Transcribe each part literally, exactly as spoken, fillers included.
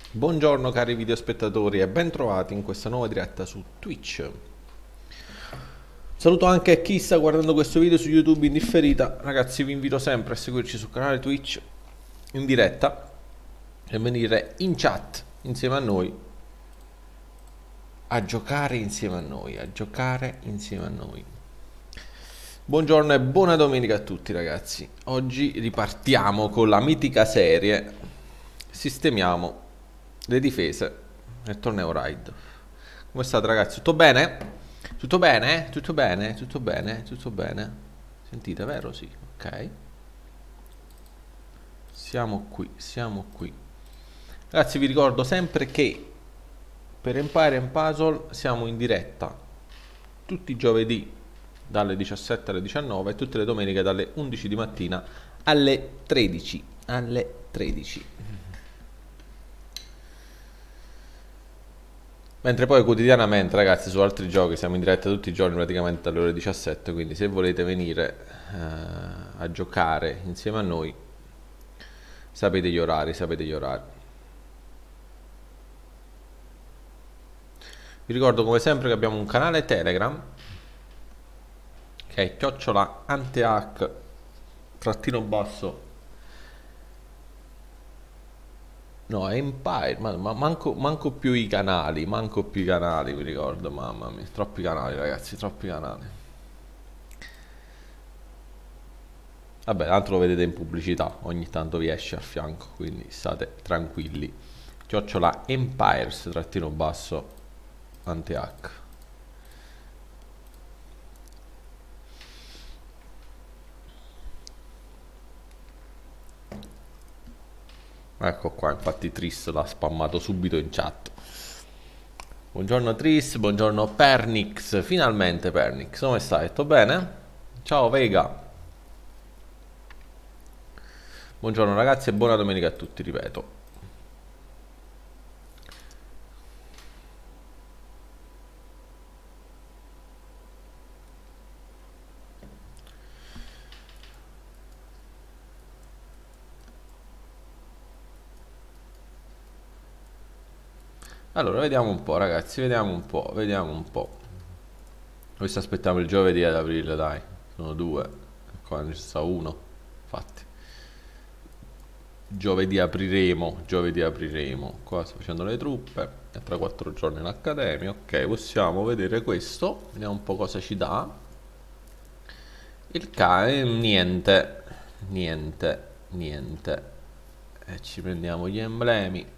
Buongiorno cari videospettatori e bentrovati in questa nuova diretta su Twitch. Saluto anche chi sta guardando questo video su YouTube in differita. Ragazzi, vi invito sempre a seguirci sul canale Twitch in diretta e venire in chat insieme a noi a giocare insieme a noi, a giocare insieme a noi. Buongiorno e buona domenica a tutti ragazzi. Oggi ripartiamo con la mitica serie Sistemiamo le difese nel torneo Raid. Come state ragazzi? Tutto bene? Tutto bene? Tutto bene? Tutto bene? Tutto bene? Sentite, vero? Sì, ok. Siamo qui, siamo qui. Ragazzi, vi ricordo sempre che per Empire and Puzzle siamo in diretta tutti i giovedì dalle diciassette alle diciannove e tutte le domeniche dalle undici di mattina alle tredici. Alle tredici. Mentre poi quotidianamente ragazzi su altri giochi siamo in diretta tutti i giorni praticamente alle ore diciassette, quindi se volete venire eh, a giocare insieme a noi sapete gli orari, sapete gli orari. Vi ricordo come sempre che abbiamo un canale Telegram che è chiocciola antehack trattino basso. No, è Empire, ma, ma manco, manco più i canali, manco più i canali, mi ricordo, mamma mia, troppi canali ragazzi, troppi canali. Vabbè, tanto lo vedete in pubblicità, ogni tanto vi esce a fianco, quindi state tranquilli. Chiocciola Empires, trattino basso, anti-hack. Ecco qua, infatti Tris l'ha spammato subito in chat. Buongiorno Tris, buongiorno Pernix, finalmente Pernix, come stai? Tutto bene? Ciao Vega. Buongiorno ragazzi e buona domenica a tutti, ripeto. Allora, vediamo un po' ragazzi, vediamo un po', vediamo un po'. Questo aspettiamo il giovedì ad aprile, dai. Sono due, qua ne sta uno, infatti. Giovedì apriremo, giovedì apriremo. Qua sto facendo le truppe, e tra quattro giorni l'accademia. Ok, possiamo vedere questo, vediamo un po' cosa ci dà. Il cane, niente, niente, niente. E ci prendiamo gli emblemi.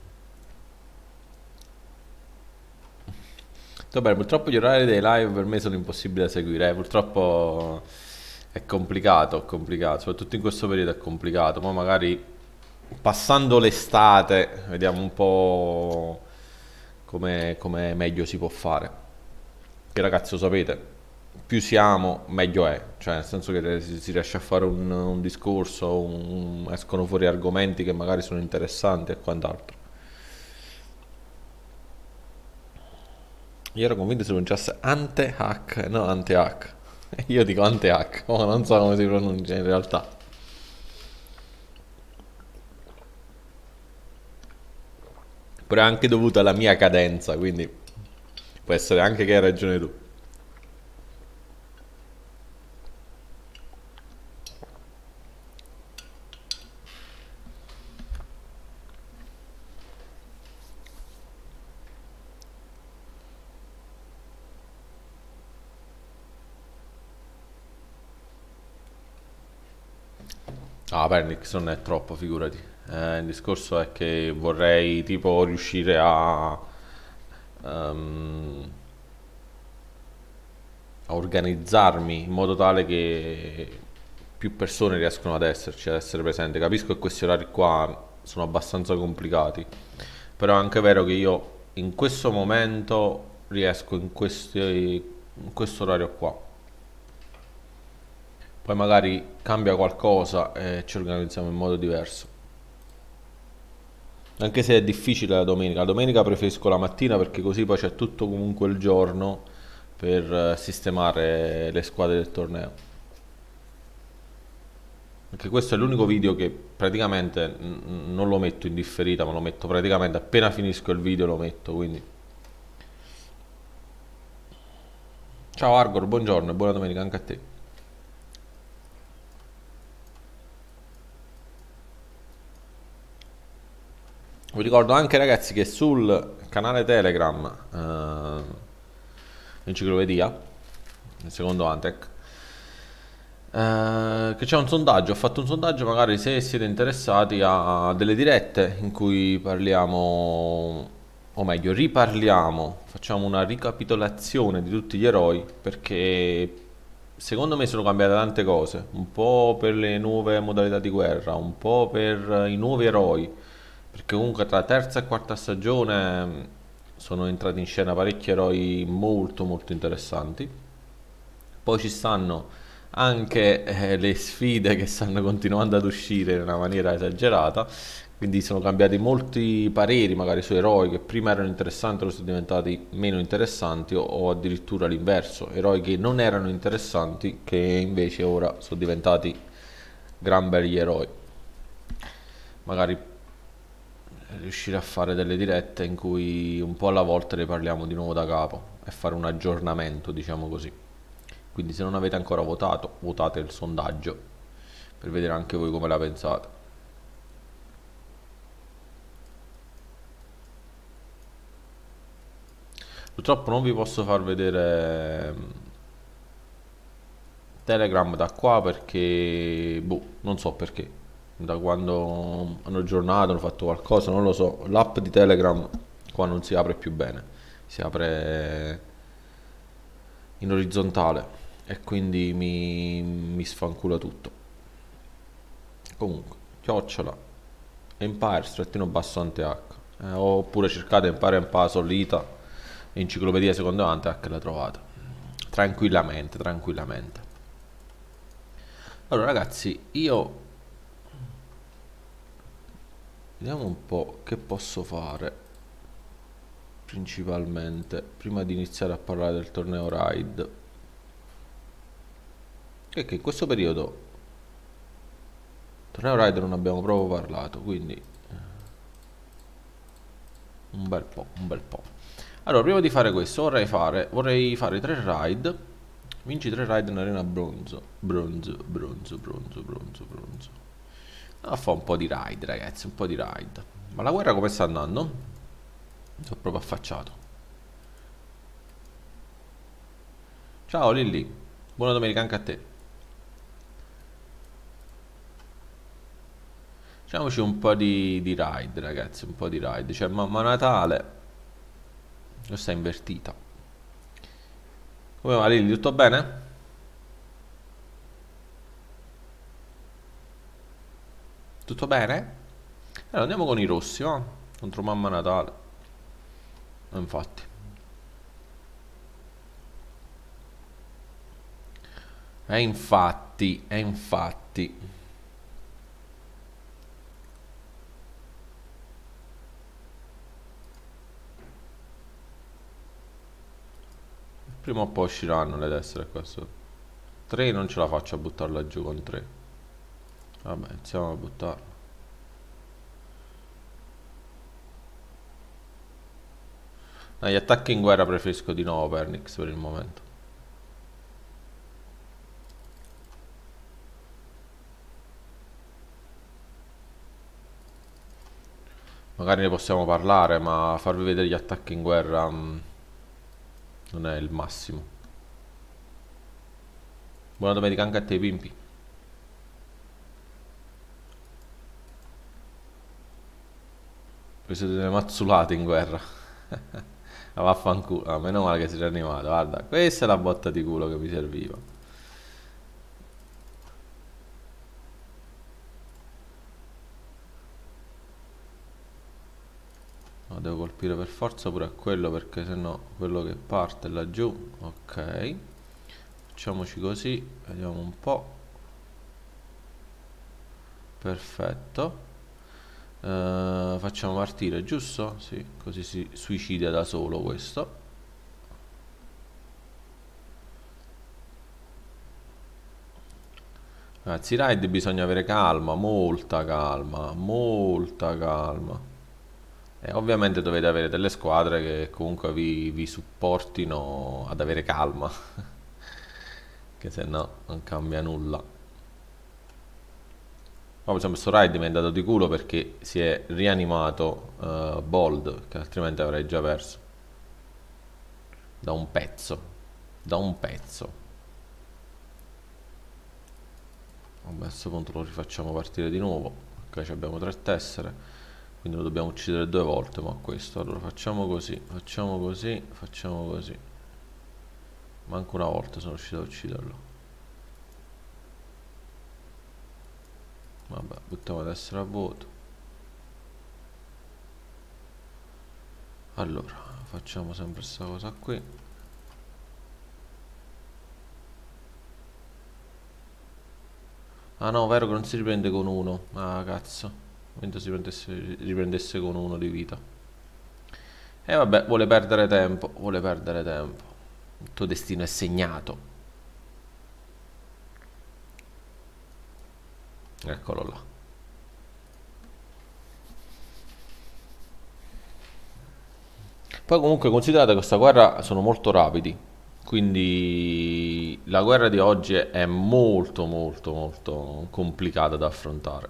Vabbè, purtroppo gli orari dei live per me sono impossibili da seguire, eh. Purtroppo è complicato, è complicato, soprattutto in questo periodo è complicato, ma magari passando l'estate vediamo un po' come, come meglio si può fare. Che ragazzi lo sapete, più siamo meglio è, cioè nel senso che si, si riesce a fare un, un discorso, un- escono fuori argomenti che magari sono interessanti e quant'altro. Io ero convinto si pronunciasse Ante-Hack, no Ante-Hack. Io dico Ante-Hack, ma non so come si pronuncia in realtà. Però è anche dovuto alla mia cadenza, quindi può essere anche che hai ragione tu. Ah, Pernix non è troppo, figurati. Eh, il discorso è che vorrei tipo riuscire a, ehm, a organizzarmi in modo tale che più persone riescono ad esserci, ad essere presenti. Capisco che questi orari qua sono abbastanza complicati, però è anche vero che io in questo momento riesco in, questi, in questo orario qua. Poi magari cambia qualcosa e ci organizziamo in modo diverso. Anche se è difficile la domenica. La domenica preferisco la mattina perché così poi c'è tutto comunque il giorno per eh, sistemare le squadre del torneo. Perché questo è l'unico video che praticamente n- non lo metto in differita, ma lo metto praticamente appena finisco il video lo metto, quindi. Ciao Argor, buongiorno e buona domenica anche a te. Vi ricordo anche ragazzi che sul canale Telegram eh, Enciclopedia, il secondo Antec, eh, che c'è un sondaggio, ho fatto un sondaggio magari se siete interessati a delle dirette in cui parliamo, o meglio riparliamo, facciamo una ricapitolazione di tutti gli eroi perché secondo me sono cambiate tante cose, un po' per le nuove modalità di guerra, un po' per i nuovi eroi, perché comunque tra terza e quarta stagione mh, sono entrati in scena parecchi eroi molto molto interessanti. Poi ci stanno anche eh, le sfide che stanno continuando ad uscire in una maniera esagerata, quindi sono cambiati molti pareri magari su eroi che prima erano interessanti, ora sono diventati meno interessanti o, o addirittura l'inverso, eroi che non erano interessanti che invece ora sono diventati gran belli eroi. Magari riuscire a fare delle dirette in cui un po' alla volta ne parliamo di nuovo da capo e fare un aggiornamento, diciamo così. Quindi se non avete ancora votato, votate il sondaggio per vedere anche voi come la pensate. Purtroppo non vi posso far vedere mm, Telegram da qua perché, boh, non so perché. Da quando hanno aggiornato, hanno fatto qualcosa, non lo so. L'app di Telegram qua non si apre più bene, si apre in orizzontale e quindi mi, mi sfancula tutto. Comunque, chiocciola Empire strettino basso ante H eh, oppure cercate Empire Empire Solita enciclopedia secondo ante H la trovate tranquillamente, tranquillamente. Allora ragazzi, io vediamo un po' che posso fare principalmente prima di iniziare a parlare del torneo Raid, che, che in questo periodo torneo Raid non abbiamo proprio parlato, quindi un bel po', un bel po'. Allora, prima di fare questo vorrei fare, vorrei fare tre raid. Vinci tre raid in arena bronzo. Bronzo, bronzo, bronzo, bronzo, bronzo. A fare un po' di raid, ragazzi, un po' di raid. Ma la guerra come sta andando? Sono proprio affacciato. Ciao Lilly, buona domenica anche a te. Facciamoci un po' di, di raid, ragazzi, un po' di raid. Cioè, mamma Natale. Questa è invertita. Come va Lilly, tutto bene? Tutto bene? Allora andiamo con i rossi, va? Contro Mamma Natale. Eh, Infatti. E infatti, e infatti. Prima o poi usciranno le tessere qua sotto. tre non ce la faccio a buttarla giù con tre. Vabbè, iniziamo a buttarla. No, gli attacchi in guerra preferisco di nuovo Pernix per il momento. Magari ne possiamo parlare, ma farvi vedere gli attacchi in guerra mm, non è il massimo. Buona domenica anche a te, Pimpi. Vi siete delle mazzulate in guerra. Ma vaffanculo. Ah, meno male che si è rianimato. Guarda, questa è la botta di culo che mi serviva. No, devo colpire per forza pure a quello perché sennò quello che parte è laggiù. Ok. Facciamoci così. Vediamo un po'. Perfetto. Eh, facciamo partire, giusto? Sì, così si suicida da solo questo. Ragazzi, raid bisogna avere calma, molta calma, molta calma. E ovviamente dovete avere delle squadre che comunque vi, vi supportino ad avere calma, che se no non cambia nulla. Ma per esempio sto raid mi è andato di culo perché si è rianimato eh, Bold, che altrimenti avrei già perso. Da un pezzo. Da un pezzo. Vabbè, a questo punto lo rifacciamo partire di nuovo. Ok, abbiamo tre tessere. Quindi lo dobbiamo uccidere due volte, ma questo. Allora facciamo così, facciamo così, facciamo così. Manco una volta sono riuscito a ucciderlo. Vabbè, buttiamo la tessera a vuoto. Allora, facciamo sempre questa cosa qui. Ah no, vero che non si riprende con uno. Ah, cazzo. Mentre si prendesse, riprendesse con uno di vita. E vabbè, vuole perdere tempo, vuole perdere tempo. Il tuo destino è segnato. Eccolo là. Poi comunque considerate che questa guerra sono molto rapidi. Quindi la guerra di oggi è molto molto molto complicata da affrontare.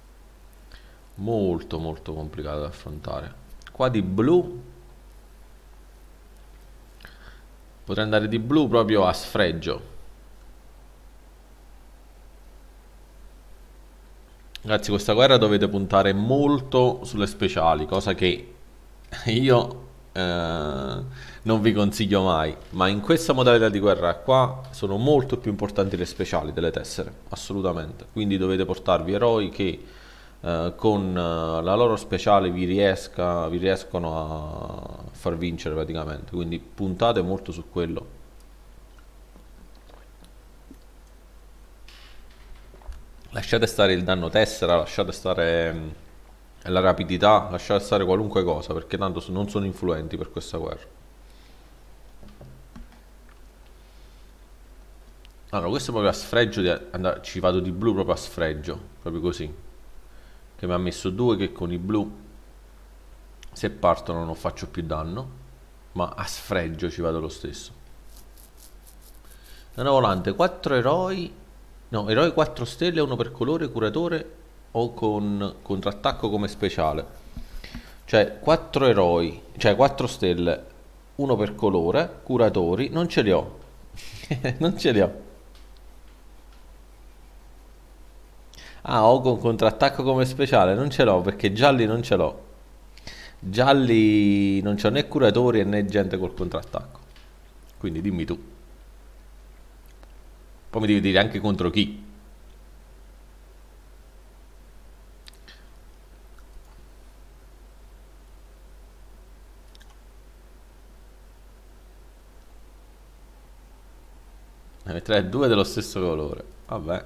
Molto molto complicata da affrontare. Qua di blu potrei andare di blu proprio a sfregio. Ragazzi, questa guerra dovete puntare molto sulle speciali, cosa che io eh, non vi consiglio mai. Ma in questa modalità di guerra qua sono molto più importanti le speciali delle tessere, assolutamente. Quindi dovete portarvi eroi che eh, con eh, la loro speciale vi, riesca, vi riescono a far vincere praticamente. Quindi puntate molto su quello. Lasciate stare il danno tessera, lasciate stare mh, la rapidità, lasciate stare qualunque cosa, perché tanto so- non sono influenti per questa guerra. Allora, questo è proprio a sfregio di andare, ci vado di blu proprio a sfregio, proprio così. Che mi ha messo due che con i blu, se partono non faccio più danno, ma a sfregio ci vado lo stesso. Nana volante, quattro eroi, no, eroi quattro stelle, uno per colore, curatore o con contrattacco come speciale. Cioè, quattro eroi, cioè quattro stelle, uno per colore, curatori, non ce li ho. Non ce li ho. Ah, ho con contrattacco come speciale, non ce l'ho perché gialli non ce l'ho. Gialli non c'ho né curatori né gente col contrattacco. Quindi dimmi tu. Poi mi devi dire anche contro chi. Ne metterai due dello stesso colore. Vabbè.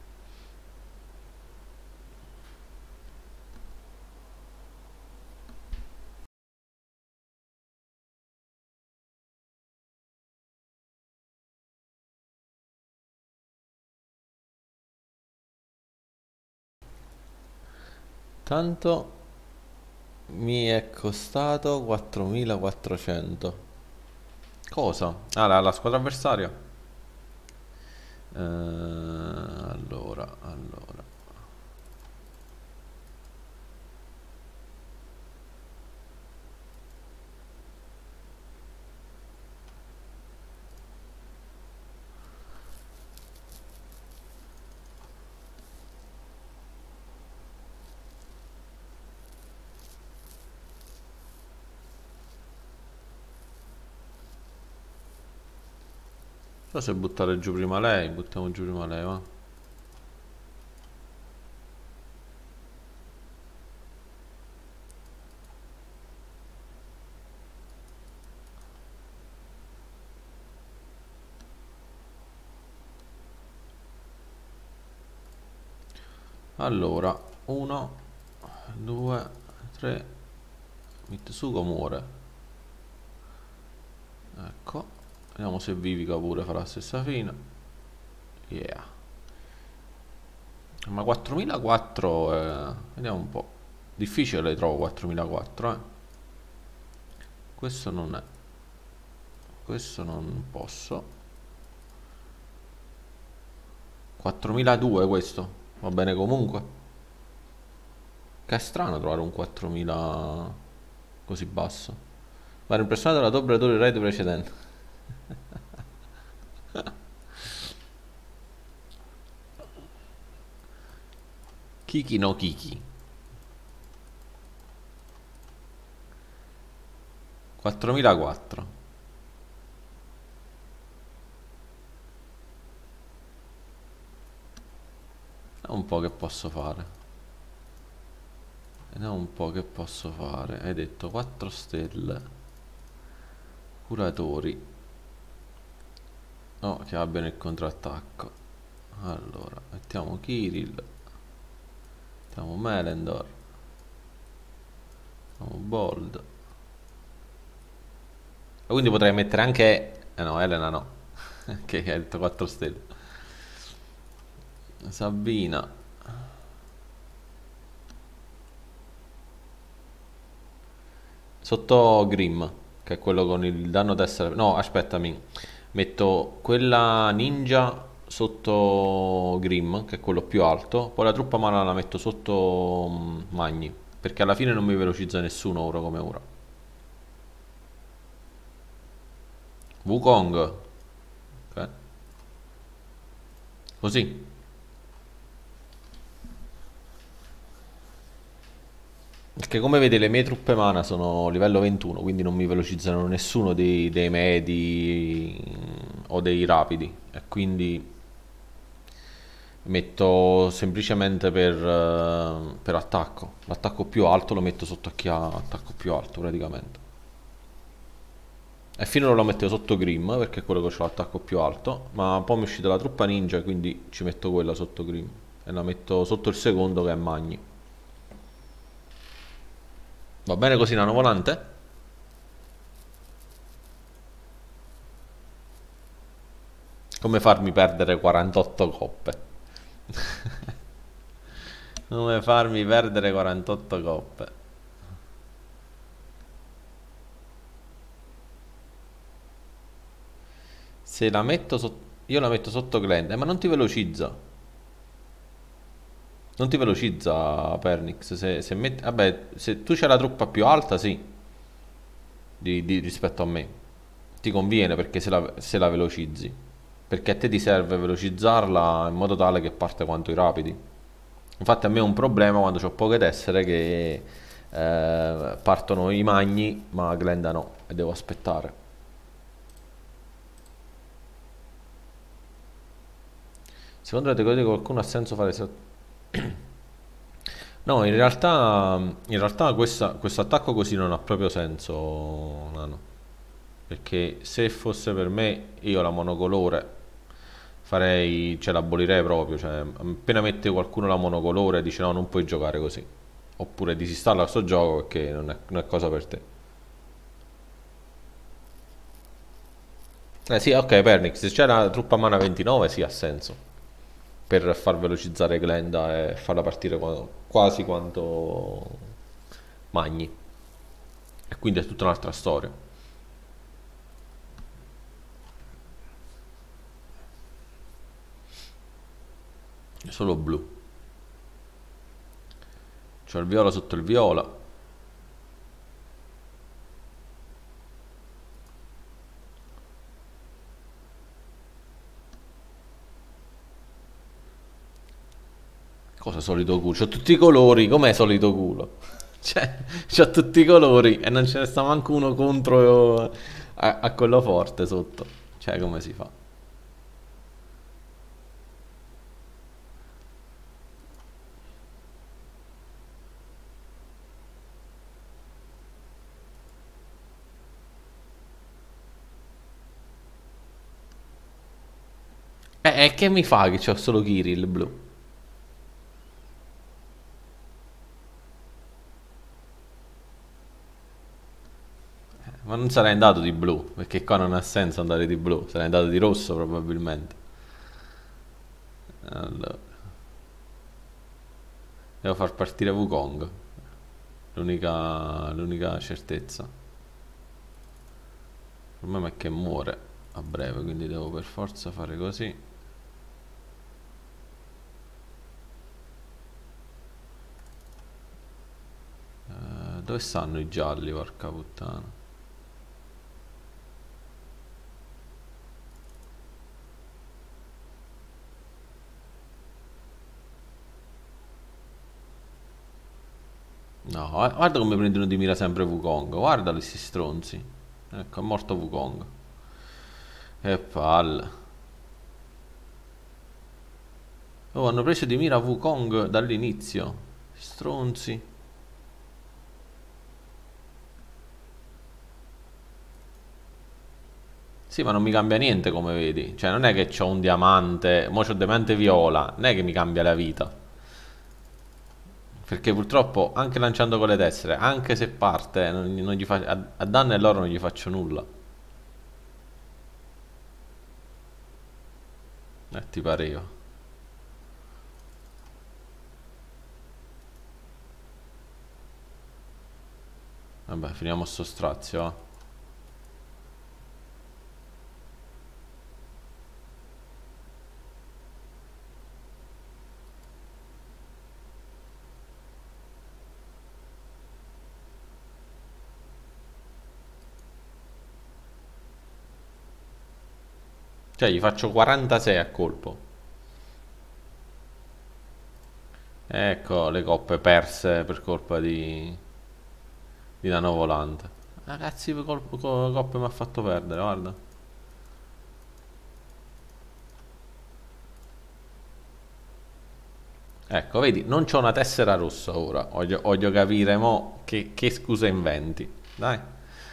Tanto mi è costato quattromilaquattrocento. Cosa? Ah, la, la squadra avversaria? Eh, allora, allora. So se buttare giù prima lei, buttiamo giù prima lei, va. Allora, uno, due, tre. Mitsuko muore. Ecco. Vediamo se Vivica pure fa la stessa fine. Yeah. Ma quattromilaquattro, eh, vediamo un po'. Difficile le trovo quattromilaquattro, eh. Questo non è. Questo non posso. quattromiladue questo. Va bene comunque. Che è strano trovare un quattromila così basso. Ma era impressionato dalla tua operatore rate precedente. Kiki no Kiki. quattromilaquattro. Vediamo un po' che posso fare. Vediamo un po' che posso fare. Hai detto quattro stelle. Curatori. Oh, che abbiano il contrattacco. Allora, mettiamo Kirill. Mettiamo Melendor. Mettiamo Bold. E quindi potrei mettere anche... Eh no, Elena no. Che hai detto quattro stelle. Sabina. Sotto Grim, che è quello con il danno tessera. No, aspettami. Metto quella ninja sotto Grim, che è quello più alto. Poi la truppa mana la metto sotto mm, Magni. Perché alla fine non mi velocizza nessuno ora come ora. Wukong. Ok. Così. Perché come vede le mie truppe mana sono livello ventuno, quindi non mi velocizzano nessuno dei, dei medi mm, o dei rapidi. E quindi metto semplicemente per, eh, per attacco. L'attacco più alto lo metto sotto a chi ha attacco più alto praticamente. E finora lo mettevo sotto Grim perché è quello che ha l'attacco più alto. Ma poi mi è uscita la truppa ninja, quindi ci metto quella sotto Grim. E la metto sotto il secondo che è Magni. Va bene così, nano volante? Come farmi perdere quarantotto coppe? Come farmi perdere quarantotto coppe? Se la metto sotto... Io la metto sotto Glenda, eh, ma non ti velocizza. Non ti velocizza Pernix. Se, se metti... Vabbè, se tu c'hai la truppa più alta, sì. Di, di- rispetto a me. Ti conviene perché se la, se la velocizzi. Perché a te ti serve velocizzarla in modo tale che parte quanto i rapidi. Infatti a me è un problema quando ho poche tessere che eh, partono i magni, ma Glenda no, e devo aspettare. Secondo la teoria di qualcuno ha senso fare... se- No, in realtà, in realtà questa- questo attacco così non ha proprio senso, Nano. Perché se fosse per me, io la monocolore farei, ce l'abolirei proprio. Cioè, appena mette qualcuno la monocolore, dice no, non puoi giocare così. Oppure disinstalla sto gioco perché non è, non è cosa per te. Eh sì, ok, Pernix, se c'è la truppa mana ventinove, sì, ha senso. Per far velocizzare Glenda e farla partire qua- quasi quanto Magni. E quindi è tutta un'altra storia. Solo blu. C'è il viola sotto il viola. Cosa solito culo? C'ho tutti i colori, com'è solito culo? Cioè, c'ho tutti i colori e non ce ne sta manco uno contro a, a quello forte sotto. Cioè, come si fa? E eh, che mi fa che c'ho solo Kirill blu? Ma non sarei andato di blu, perché qua non ha senso andare di blu, sarei andato di rosso probabilmente. Allora. Devo far partire Wukong. L'unica l'unica certezza. Il problema è che muore a breve, quindi devo per forza fare così. Eh, dove stanno i gialli, porca puttana? No, gua- guarda come prendono di mira sempre Wukong. Guarda questi stronzi. Ecco, è morto Wukong. E palle. Oh, hanno preso di mira Wukong dall'inizio. Stronzi. Sì, ma non mi cambia niente come vedi. Cioè, non è che c'ho un diamante, mo c'ho diamante viola, non è che mi cambia la vita. Perché purtroppo, anche lanciando con le tessere, anche se parte, non, non gli fa- a, a danno e loro non gli faccio nulla. Eh, ti pareva. Vabbè, finiamo sto strazio, va. Cioè, gli faccio quarantasei a colpo. Ecco le coppe perse per colpa di, di Nano Volante. Ragazzi, col- co- coppe mi ha fatto perdere, guarda. Ecco, vedi, non c'ho una tessera rossa ora. Voglio, voglio capire mo che, che scusa inventi. Dai.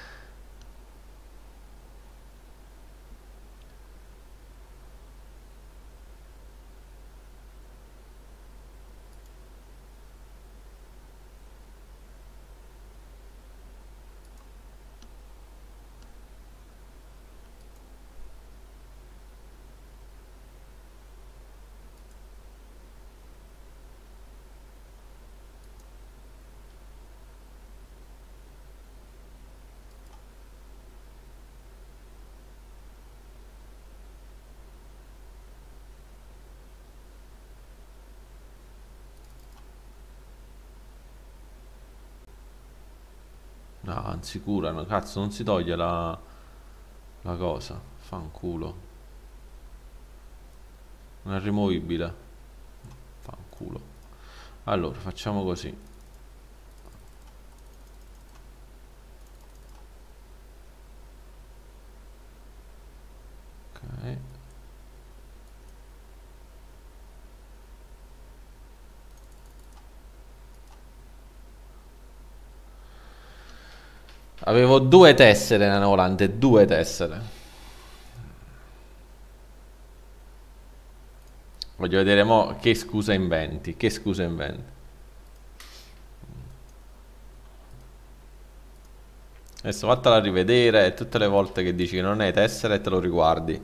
No, anzi curano, cazzo, non si toglie la, la cosa. Fanculo. Non è rimovibile. Fanculo. Allora, facciamo così. Ok. Avevo due tessere nella volante, due tessere. Voglio vedere mo che scusa inventi, che scusa inventi. Adesso vattela a rivedere e tutte le volte che dici che non hai tessere te lo riguardi.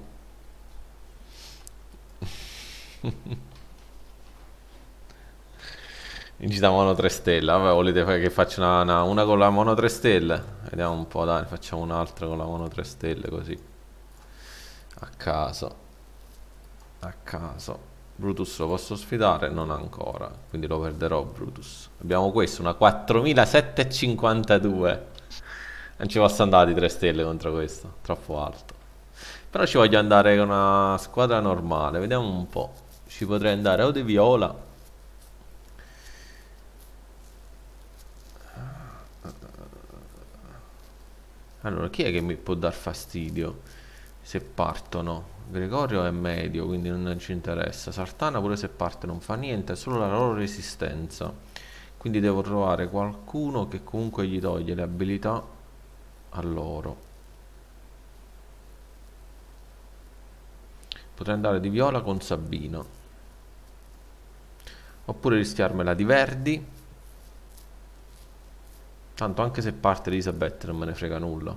Incita mono tre stelle. Vabbè, volete che faccia una, una- una con la mono tre stelle? Vediamo un po', dai, facciamo un'altra con la mono tre stelle così. A caso, a caso. Brutus lo posso sfidare? Non ancora, quindi lo perderò Brutus. Abbiamo questo, una quattromilasettecentocinquantadue. Non ci posso andare di tre stelle contro questo, troppo alto. Però ci voglio andare con una squadra normale, vediamo un po'. Ci potrei andare o di viola. Allora, chi è che mi può dar fastidio se partono? Gregorio è medio, quindi non ci interessa. Sartana pure se parte non fa niente, è solo la loro resistenza. Quindi devo trovare qualcuno che comunque gli toglie le abilità a loro. Potrei andare di viola con Sabino. Oppure rischiarmela di Verdi. Tanto anche se parte Elisabeth non me ne frega nulla.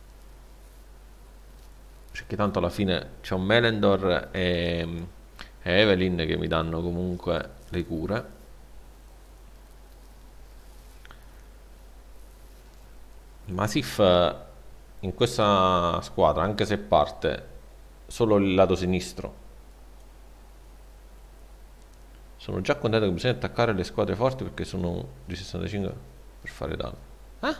Perché tanto alla fine c'è un Melendor e, e Evelyn che mi danno comunque le cure. Ma Sif eh, in questa squadra, anche se parte solo il lato sinistro, sono già contento che bisogna attaccare le squadre forti perché sono di sessantacinque per fare danno. Ah?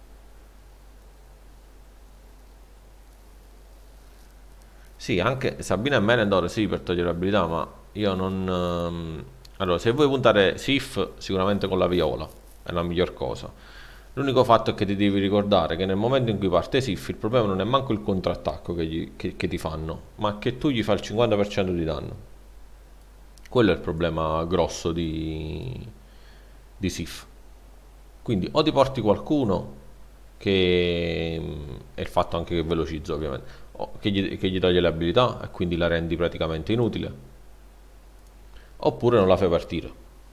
Sì, anche Sabina e Melendor sì per togliere abilità, ma io non... ehm, Allora, se vuoi puntare Sif, sicuramente con la viola, è la miglior cosa. L'unico fatto è che ti devi ricordare che nel momento in cui parte Sif, il problema non è manco il contrattacco che, gli- che- che ti fanno, ma che tu gli fai il cinquanta per cento di danno. Quello è il problema grosso di, di Sif. Quindi o ti porti qualcuno che mm, è il fatto anche che velocizza ovviamente, o che gli, che gli toglie le abilità e quindi la rendi praticamente inutile, oppure non la fai partire.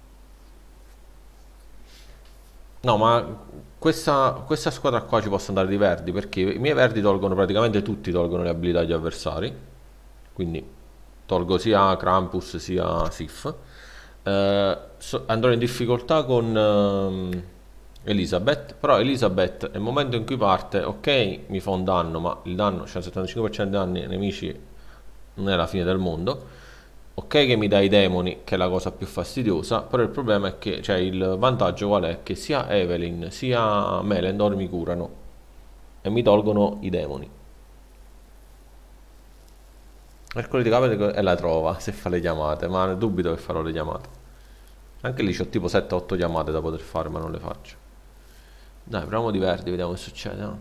No, ma questa, questa squadra qua ci posso andare di verdi perché i miei verdi tolgono praticamente tutti, tolgono le abilità agli avversari. Quindi tolgo sia Krampus sia Sif. Eh, so- andrò in difficoltà con ehm, Elizabeth, però Elizabeth nel momento in cui parte, ok, mi fa un danno, ma il danno, cioè il settantacinque per cento dei danni ai nemici non è la fine del mondo. Ok che mi dai i demoni, che è la cosa più fastidiosa, però il problema è che, cioè il vantaggio qual è? Che sia Evelyn sia Melendor mi curano e mi tolgono i demoni. Mercoledì di capita e la trova se fa le chiamate, ma dubito che farò le chiamate. Anche lì c'ho tipo sette otto chiamate da poter fare, ma non le faccio. Dai, proviamo di verdi, vediamo che succede. No?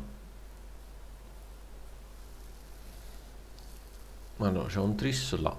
Ma no, c'è un tris là.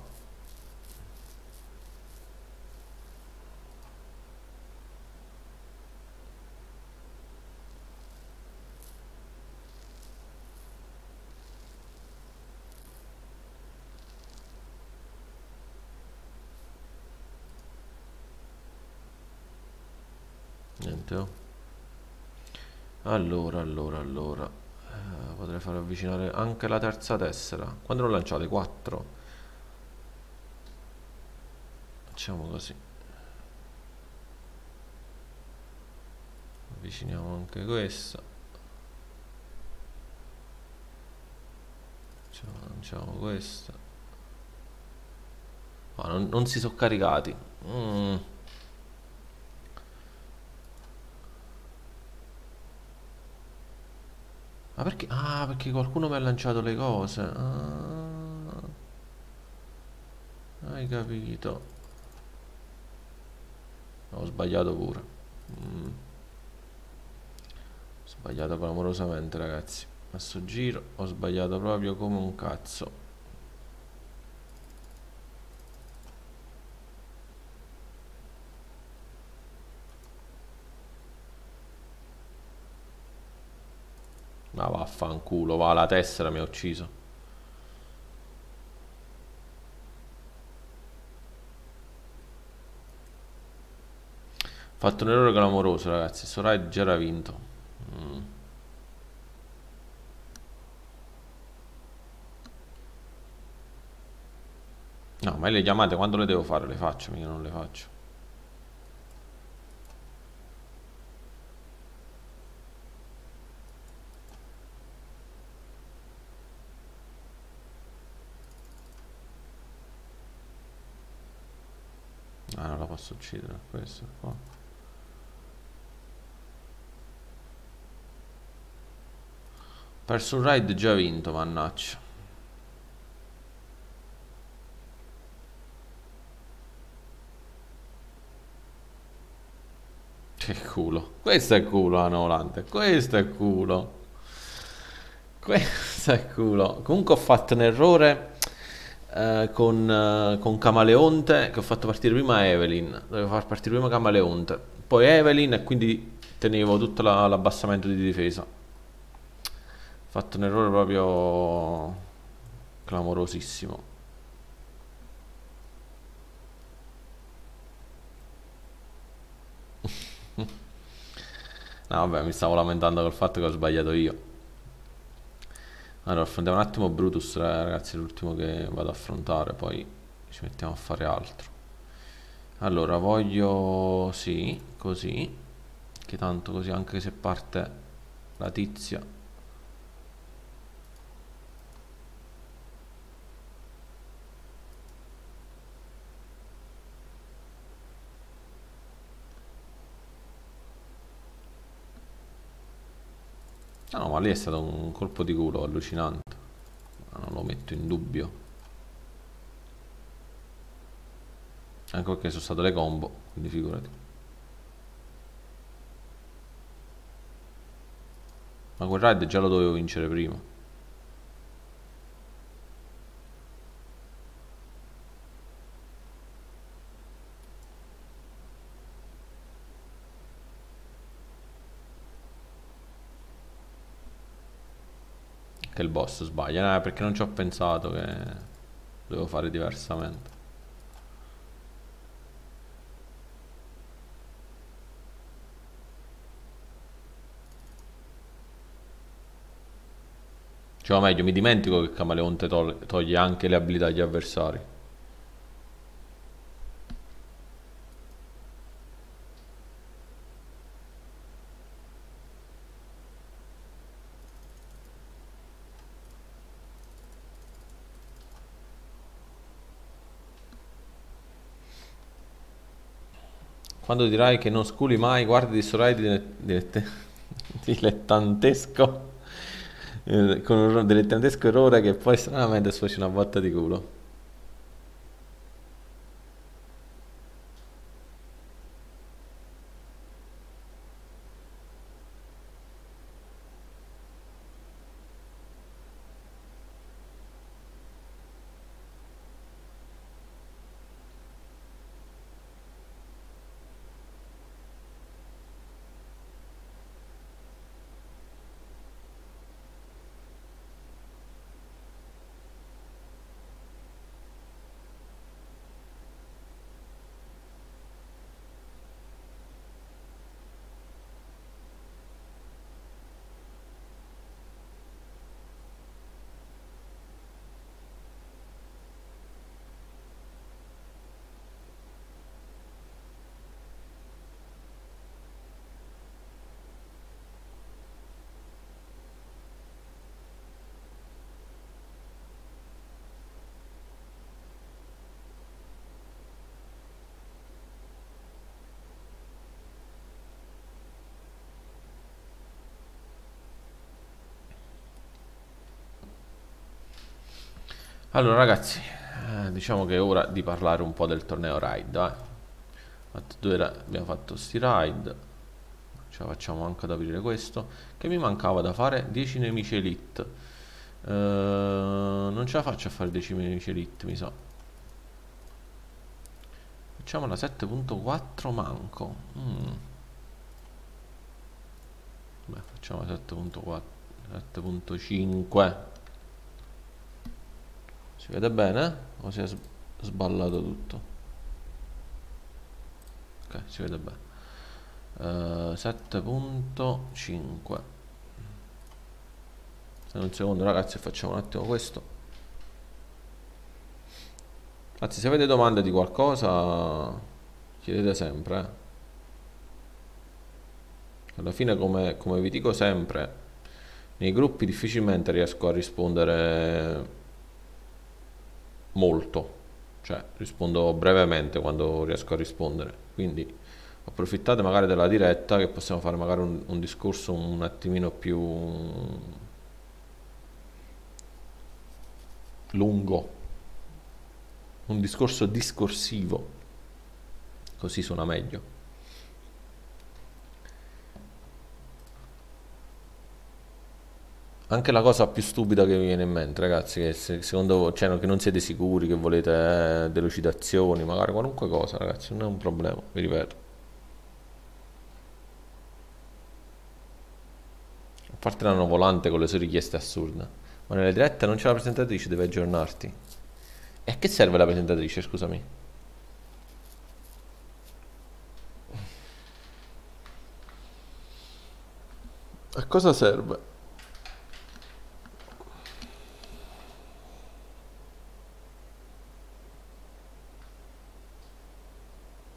Niente. Oh. Allora, allora, allora. Eh, potrei far avvicinare anche la terza tessera. Quando l'ho lanciate? quattro. Facciamo così. Avviciniamo anche questa. Facciamo- Lanciamo questa. Ma non, non si sono caricati. Mm. Ma perché? Ah, perché qualcuno mi ha lanciato le cose. Ah, hai capito. Ho sbagliato pure. Mm, Ho sbagliato clamorosamente, ragazzi. A sto giro ho sbagliato proprio come un cazzo. Ma vaffanculo, va, la tessera mi ha ucciso. Ho fatto un errore clamoroso, ragazzi. Sto raid già era vinto. Mm. No, ma le chiamate quando le devo fare? Le faccio, mica non le faccio. Ah, non la posso uccidere, questo qua. Perso un raid già vinto, mannaggia. Che culo. Questo è culo, Ana Volante. Questo è culo. Questo è culo. Comunque ho fatto un errore eh, con, eh, con Camaleonte, che ho fatto partire prima Evelyn. Dovevo far partire prima Camaleonte. Poi Evelyn e quindi tenevo tutto la- l'abbassamento di difesa. Ho fatto un errore proprio clamorosissimo. No, vabbè, mi stavo lamentando col fatto che ho sbagliato io. Allora, affrontiamo un attimo Brutus, ragazzi, è l'ultimo che vado ad affrontare, poi ci mettiamo a fare altro. Allora, voglio... sì, così, che tanto così anche se parte... la tizia. Ah no, ma lì è stato un colpo di culo allucinante. Ma non lo metto in dubbio. Anche perché sono state le combo, quindi figurati. Ma quel raid già lo dovevo vincere prima. Che il boss sbaglia. Eh, perché non ci ho pensato che dovevo fare diversamente. Cioè, o meglio, mi dimentico che Camaleonte tol- toglie anche le abilità agli avversari. Quando dirai che non sculi mai, guardi di sto raid dile- dilette- dilettantesco, eh, con un dilettantesco errore che poi stranamente sfocia una botta di culo. Allora ragazzi, eh, diciamo che è ora di parlare un po' del torneo raid, eh. Fatto due ra- abbiamo fatto sti raid, ce la facciamo anche ad aprire questo, che mi mancava da fare dieci nemici elite. Eh, non ce la faccio a fare dieci nemici elite, mi sa. Facciamo la sette punto quattro manco. Mm. Beh, facciamo la sette punto quattro, sette punto cinque. Si vede bene? O si è s- sballato tutto? Ok, si vede bene. Eh, sette punto cinque. Se un secondo ragazzi facciamo un attimo questo. Anzi, se avete domande di qualcosa, chiedete sempre. eh. Alla fine, come, come vi dico sempre, nei gruppi difficilmente riesco a rispondere molto. Cioè, rispondo brevemente quando riesco a rispondere. Quindi approfittate magari della diretta che possiamo fare magari un, un discorso un attimino più lungo, un discorso discorsivo, così suona meglio. Anche la cosa più stupida che mi viene in mente, ragazzi, che se- secondo voi, cioè, che non siete sicuri, che volete eh, delucidazioni, magari qualunque cosa, ragazzi, non è un problema, vi ripeto. A parte l'anno volante con le sue richieste assurde. Ma nelle dirette non c'è la presentatrice, deve aggiornarti. E a che serve la presentatrice, scusami? A cosa serve?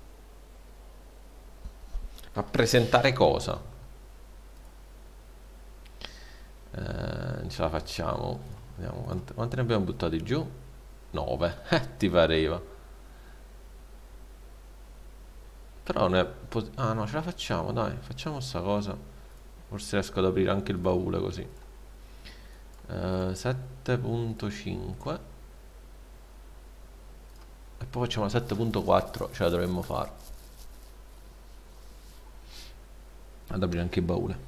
A presentare cosa? non ce la facciamo. Vediamo quante, quante ne abbiamo buttati giù. nove. Eh, ti pareva. Però ne pot- ah no, ce la facciamo, dai, facciamo sta cosa. Forse riesco ad aprire anche il baule così. Eh, sette punto cinque. E poi facciamo la sette punto quattro, ce la dovremmo fare. Ad aprire anche il baule.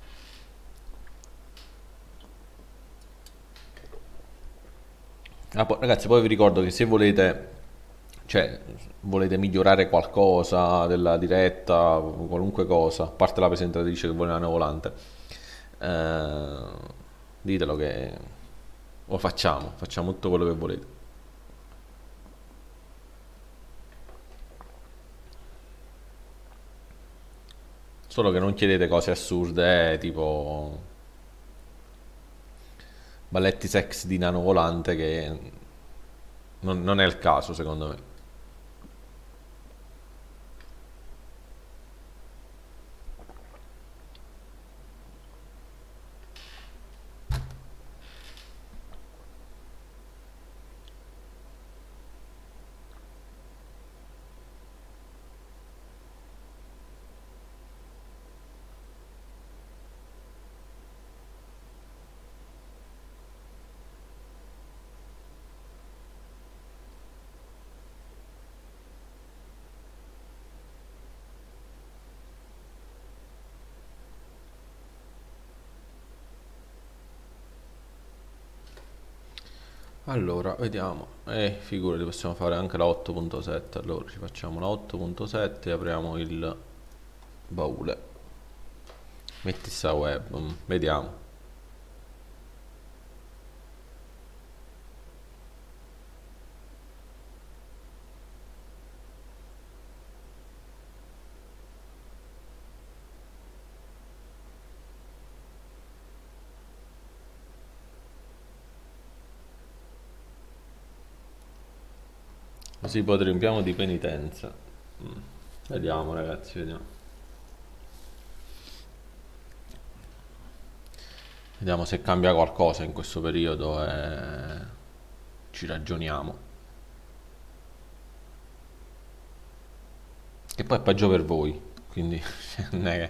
Ah, poi, ragazzi, poi vi ricordo che se volete, cioè, volete migliorare qualcosa della diretta, qualunque cosa, a parte la presentatrice che vuole una volante, eh, ditelo che lo facciamo, facciamo tutto quello che volete. Solo che non chiedete cose assurde, eh, tipo balletti sex di nano volante, che non, non è il caso, secondo me. Allora, vediamo. Eh, figurati, possiamo fare anche la otto punto sette. Allora, ci facciamo la otto punto sette e apriamo il baule. Metti sta web, mm, vediamo. Così poi riempiamo di penitenza. Mm. Vediamo, ragazzi, vediamo. Vediamo se cambia qualcosa in questo periodo e ci ragioniamo. Che poi è peggio per voi, quindi non è,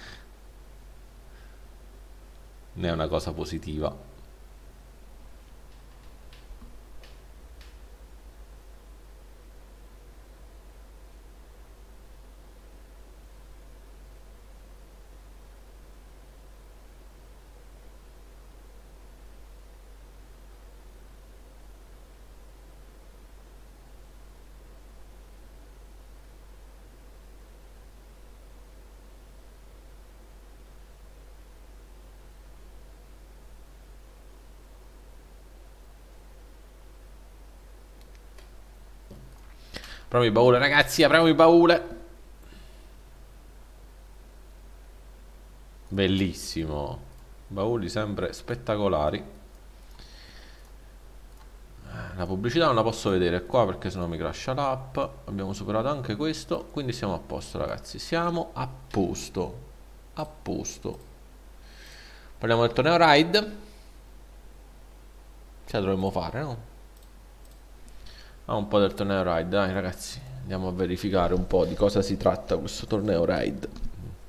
non è una cosa positiva. Apriamo il baule, ragazzi, apriamo il baule. Bellissimo. Bauli sempre spettacolari. La pubblicità non la posso vedere qua perché sennò mi crasha l'app. Abbiamo superato anche questo, quindi siamo a posto, ragazzi. Siamo a posto. A posto. Parliamo del torneo Ride. Ce la dovremmo fare, no? Ah, un po' del torneo Ride, dai, ragazzi. Andiamo a verificare un po' di cosa si tratta questo torneo Ride.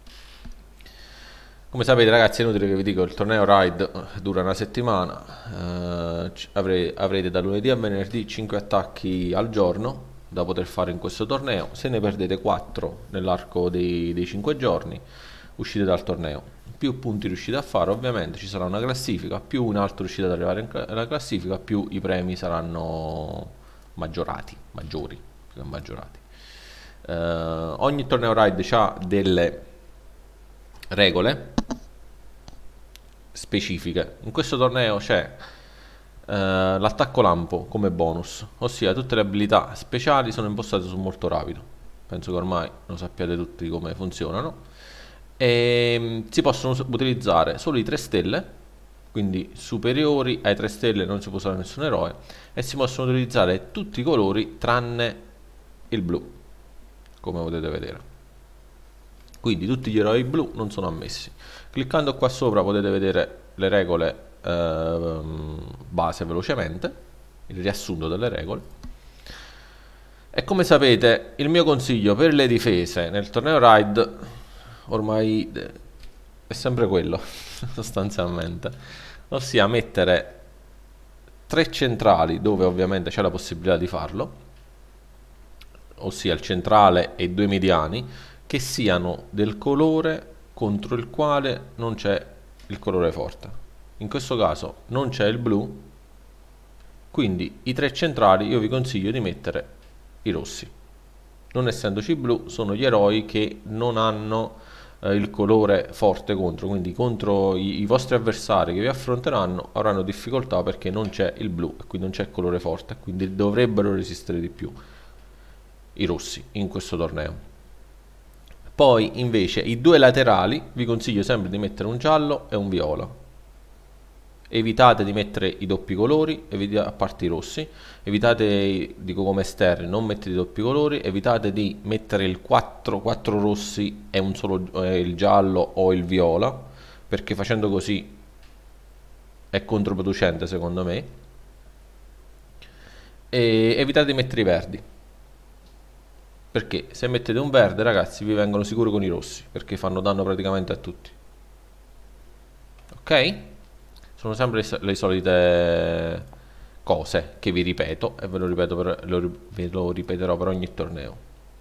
Come sapete, ragazzi, è inutile che vi dico, il torneo Ride dura una settimana, eh, avre- avrete da lunedì a venerdì cinque attacchi al giorno da poter fare in questo torneo. Se ne perdete quattro nell'arco dei, dei cinque giorni, uscite dal torneo. Più punti riuscite a fare, ovviamente ci sarà una classifica, più un altro riuscite ad arrivare in cla- alla classifica, più i premi saranno maggiorati, maggiori, più che maggiorati. Eh, ogni torneo Ride ha delle regole specifiche. In questo torneo c'è eh, l'attacco lampo come bonus, ossia tutte le abilità speciali sono impostate su molto rapido. Penso che ormai lo sappiate tutti come funzionano. E mm, si possono us- utilizzare solo i tre stelle, quindi superiori ai tre stelle non si può usare nessun eroe, e si possono utilizzare tutti i colori tranne il blu, come potete vedere. Quindi tutti gli eroi blu non sono ammessi. Cliccando qua sopra potete vedere le regole eh, base velocemente, il riassunto delle regole. E come sapete, il mio consiglio per le difese nel torneo Raid ormai è sempre quello, sostanzialmente, ossia mettere tre centrali dove ovviamente c'è la possibilità di farlo, ossia il centrale e due mediani, che siano del colore contro il quale non c'è il colore forte. In questo caso non c'è il blu, quindi i tre centrali io vi consiglio di mettere i rossi. Non essendoci blu, sono gli eroi che non hanno eh, il colore forte contro, quindi contro i, i vostri avversari che vi affronteranno avranno difficoltà perché non c'è il blu e quindi non c'è il colore forte, quindi dovrebbero resistere di più i rossi in questo torneo. Poi invece i due laterali vi consiglio sempre di mettere un giallo e un viola. Evitate di mettere i doppi colori, a parte i rossi, evitate, dico come esterni, non mettete i doppi colori, evitate di mettere il quattro, quattro rossi e un solo eh, il giallo o il viola, perché facendo così è controproducente secondo me. E evitate di mettere i verdi, perché se mettete un verde, ragazzi, vi vengono sicuro con i rossi, perché fanno danno praticamente a tutti. Ok? Sono sempre le solite cose che vi ripeto e ve lo, ripeto per, lo, ve lo ripeterò per ogni torneo,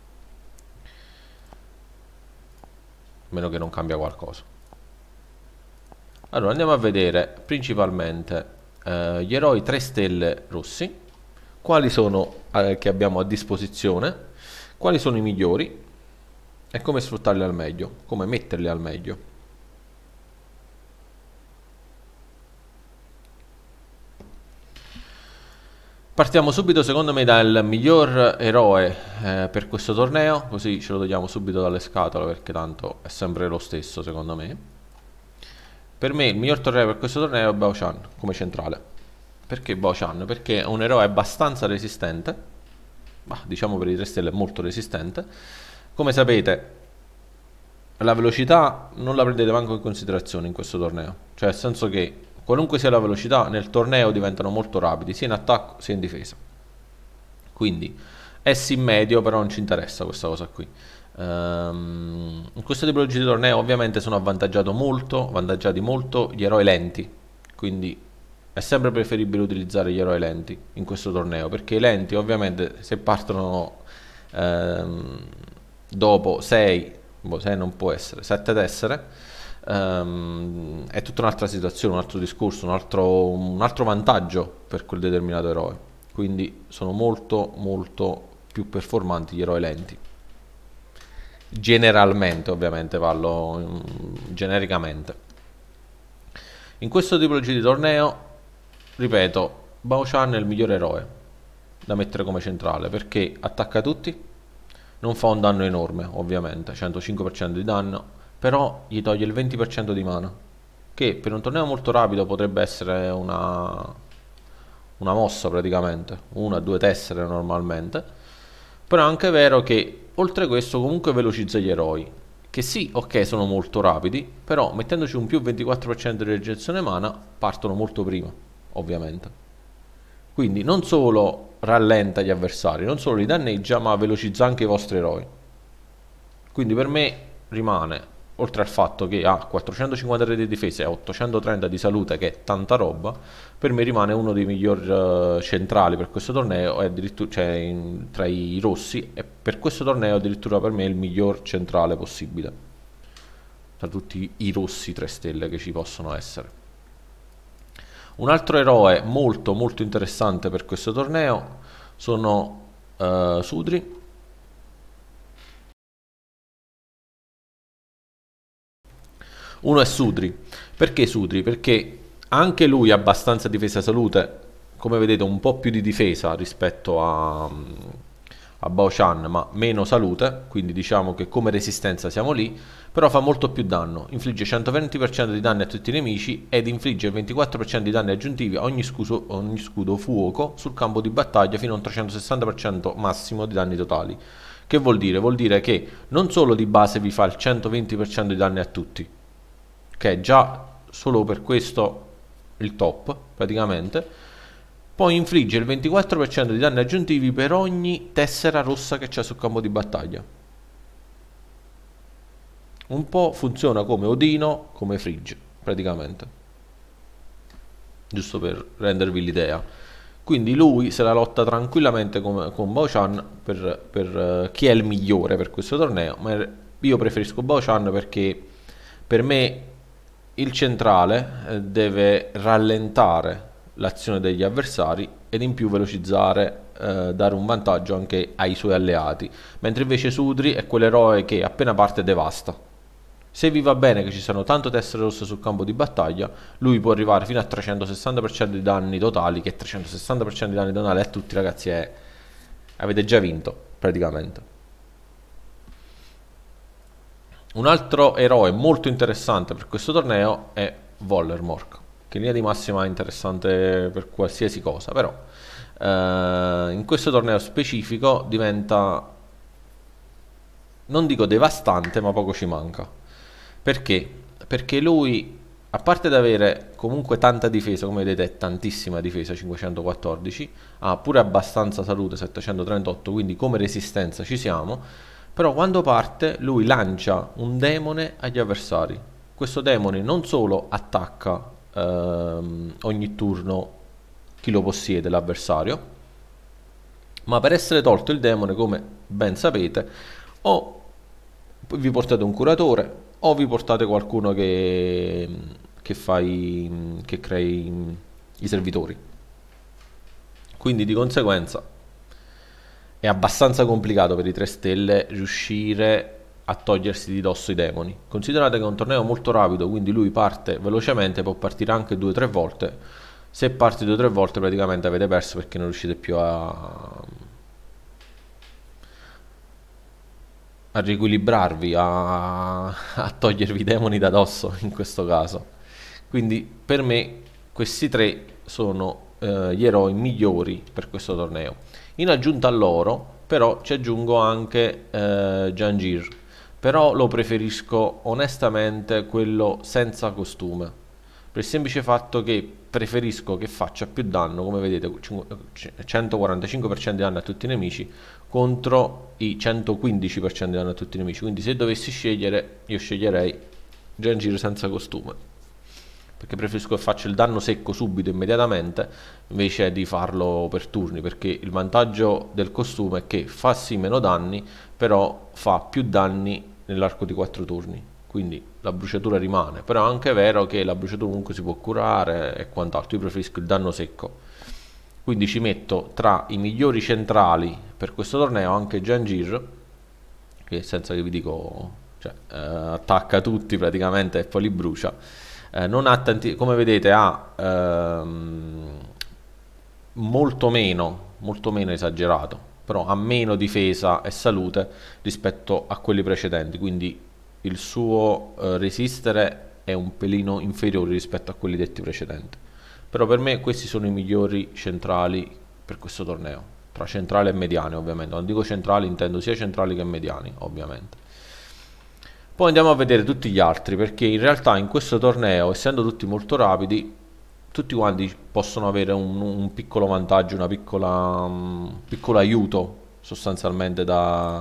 a meno che non cambia qualcosa. Allora andiamo a vedere principalmente eh, gli eroi tre stelle rossi, quali sono eh, che abbiamo a disposizione, quali sono i migliori e come sfruttarli al meglio, come metterli al meglio. Partiamo subito secondo me dal miglior eroe eh, per questo torneo, così ce lo togliamo subito dalle scatole perché tanto è sempre lo stesso secondo me. Per me il miglior torneo per questo torneo è Bao Shan come centrale. Perché Bao Shan? Perché è un eroe abbastanza resistente, bah, diciamo per i tre stelle molto resistente. Come sapete la velocità non la prendete manco in considerazione in questo torneo, cioè nel senso che qualunque sia la velocità, nel torneo diventano molto rapidi, sia in attacco sia in difesa. Quindi è sim medio, però non ci interessa questa cosa qui. Um, in questa tipologia di torneo ovviamente sono avvantaggiato molto, avvantaggiati molto gli eroi lenti. Quindi è sempre preferibile utilizzare gli eroi lenti in questo torneo, perché i lenti ovviamente se partono um, dopo sei, boh, sei non può essere, sette tessere, Um, è tutta un'altra situazione, un altro discorso, un altro, un altro vantaggio per quel determinato eroe. Quindi sono molto molto più performanti gli eroi lenti. Generalmente, ovviamente, parlo um, genericamente. In questo tipologia di torneo, ripeto, Bao Shan è il migliore eroe da mettere come centrale perché attacca tutti, non fa un danno enorme, ovviamente, centocinque per cento di danno. Però gli toglie il venti per cento di mana, che per un torneo molto rapido potrebbe essere una, una mossa praticamente, una o due tessere normalmente. Però è anche vero che oltre a questo comunque velocizza gli eroi, che sì, ok, sono molto rapidi, però mettendoci un più ventiquattro per cento di rigenerazione mana partono molto prima, ovviamente. Quindi non solo rallenta gli avversari, non solo li danneggia, ma velocizza anche i vostri eroi. Quindi per me rimane, oltre al fatto che ha quattrocentocinquantatré di difesa e ottocentotrenta di salute, che è tanta roba, per me rimane uno dei migliori uh, centrali per questo torneo, addirittura, cioè in, tra i rossi, e per questo torneo addirittura per me è il miglior centrale possibile tra tutti i rossi tre stelle che ci possono essere. Un altro eroe molto molto interessante per questo torneo sono uh, Sudri. Uno è Sudri. Perché Sudri? Perché anche lui ha abbastanza difesa salute, come vedete un po' più di difesa rispetto a, a Bao Shan, ma meno salute, quindi diciamo che come resistenza siamo lì, però fa molto più danno, infligge centoventi per cento di danni a tutti i nemici ed infligge il ventiquattro per cento di danni aggiuntivi a ogni, scuso, ogni scudo fuoco sul campo di battaglia fino a un trecentosessanta per cento massimo di danni totali. Che vuol dire? Vuol dire che non solo di base vi fa il centoventi per cento di danni a tutti, che già solo per questo il top praticamente. Poi infligge il ventiquattro per cento di danni aggiuntivi per ogni tessera rossa che c'è sul campo di battaglia. Un po' funziona come Odino, come Frigge praticamente, giusto per rendervi l'idea. Quindi lui se la lotta tranquillamente con, con Bao Chan per, per uh, chi è il migliore per questo torneo, ma io preferisco Bao Chan perché per me il centrale eh, deve rallentare l'azione degli avversari ed in più velocizzare, eh, dare un vantaggio anche ai suoi alleati, mentre invece Sudri è quell'eroe che appena parte devasta. Se vi va bene che ci siano tante tessere rosse sul campo di battaglia, lui può arrivare fino a trecentosessanta per cento di danni totali, che trecentosessanta per cento di danni totali a tutti ragazzi è... avete già vinto praticamente. Un altro eroe molto interessante per questo torneo è Vollermork, che in linea di massima è interessante per qualsiasi cosa, però eh, in questo torneo specifico diventa, non dico devastante, ma poco ci manca. Perché? Perché lui, a parte ad avere comunque tanta difesa, come vedete tantissima difesa, cinquecentoquattordici, ha pure abbastanza salute, settecentotrentotto, quindi come resistenza ci siamo, però quando parte lui lancia un demone agli avversari. Questo demone non solo attacca ehm, ogni turno chi lo possiede, l'avversario, ma per essere tolto il demone, come ben sapete, o vi portate un curatore o vi portate qualcuno che, che, fa i, che crei i servitori. Quindi di conseguenza è abbastanza complicato per i tre stelle riuscire a togliersi di dosso i demoni. Considerate che è un torneo molto rapido, quindi lui parte velocemente, può partire anche due o tre volte. Se parti due o tre volte praticamente avete perso, perché non riuscite più a, a riequilibrarvi, a, a togliervi i demoni da dosso in questo caso. Quindi per me questi tre sono eh, gli eroi migliori per questo torneo. In aggiunta a loro però ci aggiungo anche eh, Jangir, però lo preferisco onestamente quello senza costume, per il semplice fatto che preferisco che faccia più danno, come vedete centoquarantacinque per cento di danno a tutti i nemici contro i centoquindici per cento di danno a tutti i nemici. Quindi se dovessi scegliere, io sceglierei Jangir senza costume, perché preferisco che faccia il danno secco subito, immediatamente, invece di farlo per turni, perché il vantaggio del costume è che fa sì meno danni, però fa più danni nell'arco di quattro turni, quindi la bruciatura rimane. Però è anche vero che la bruciatura comunque si può curare e quant'altro. Io preferisco il danno secco, quindi ci metto tra i migliori centrali per questo torneo anche Jangir, che senza che vi dico, cioè, eh, attacca tutti praticamente e poi li brucia. Eh, non ha tanti, come vedete ha ehm, molto meno, molto meno esagerato, però ha meno difesa e salute rispetto a quelli precedenti, quindi il suo eh, resistere è un pelino inferiore rispetto a quelli detti precedenti. Però per me questi sono i migliori centrali per questo torneo, tra centrali e mediani ovviamente. Non dico centrali, intendo sia centrali che mediani ovviamente. Poi andiamo a vedere tutti gli altri, perché in realtà in questo torneo, essendo tutti molto rapidi, tutti quanti possono avere un, un piccolo vantaggio, una piccola, un piccolo aiuto sostanzialmente da,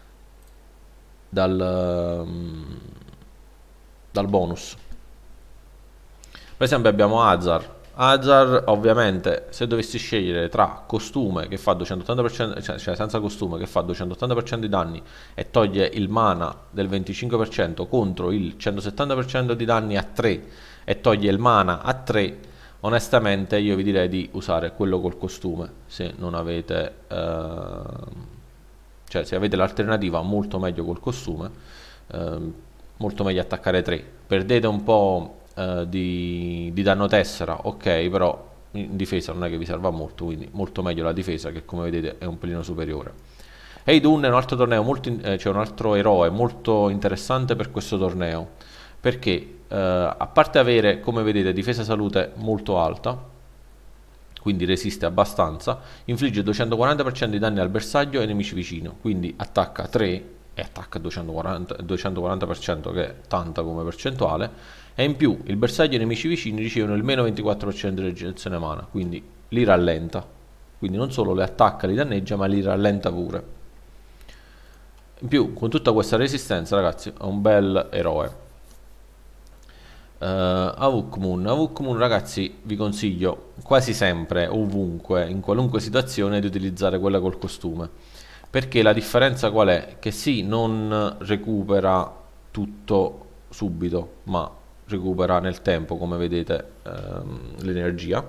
dal, dal bonus. Per esempio abbiamo Azar. Azar ovviamente, se dovessi scegliere tra costume che fa duecentottanta per cento, cioè, cioè senza costume che fa duecentottanta per cento di danni e toglie il mana del venticinque per cento contro il centosettanta per cento di danni a tre e toglie il mana a tre, onestamente io vi direi di usare quello col costume, se non avete eh, cioè se avete l'alternativa molto meglio col costume, eh, molto meglio attaccare tre. Perdete un po' Uh, di, di danno tessera, ok, però in difesa non è che vi serva molto, quindi molto meglio la difesa, che come vedete è un pelino superiore. Heidun è un altro torneo molto in, eh, cioè un altro eroe molto interessante per questo torneo, perché uh, a parte avere, come vedete, difesa salute molto alta, quindi resiste abbastanza, infligge duecentoquaranta per cento di danni al bersaglio e ai nemici vicino, quindi attacca tre e attacca duecentoquaranta, duecentoquaranta per cento, che è tanta come percentuale, e in più il bersaglio e i nemici vicini ricevono il meno ventiquattro per cento di rigenerazione mana, quindi li rallenta. Quindi non solo li attacca, li danneggia, ma li rallenta pure. In più, con tutta questa resistenza, ragazzi, è un bel eroe. Uh, Avuk Moon. Avuk Moon, ragazzi, vi consiglio quasi sempre, ovunque, in qualunque situazione, di utilizzare quella col costume. Perché la differenza qual è? Che sì, non recupera tutto subito, ma recupera nel tempo, come vedete, ehm, l'energia.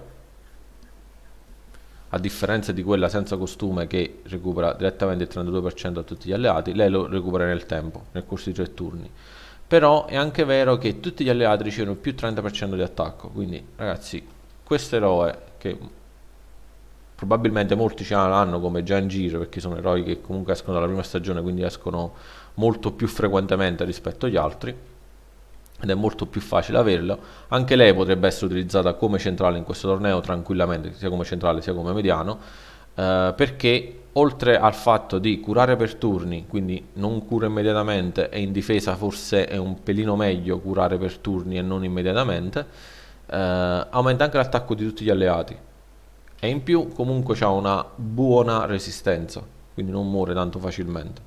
A differenza di quella senza costume che recupera direttamente il trentadue per cento a tutti gli alleati, lei lo recupera nel tempo, nel corso di tre turni. Però è anche vero che tutti gli alleati ricevono più trenta per cento di attacco, quindi ragazzi, questo eroe che probabilmente molti ce l'hanno come già in giro, perché sono eroi che comunque escono dalla prima stagione, quindi escono molto più frequentemente rispetto agli altri, ed è molto più facile averlo. Anche lei potrebbe essere utilizzata come centrale in questo torneo tranquillamente, sia come centrale sia come mediano, eh, perché oltre al fatto di curare per turni, quindi non cura immediatamente, e in difesa forse è un pelino meglio curare per turni e non immediatamente, eh, aumenta anche l'attacco di tutti gli alleati, e in più comunque ha una buona resistenza, quindi non muore tanto facilmente.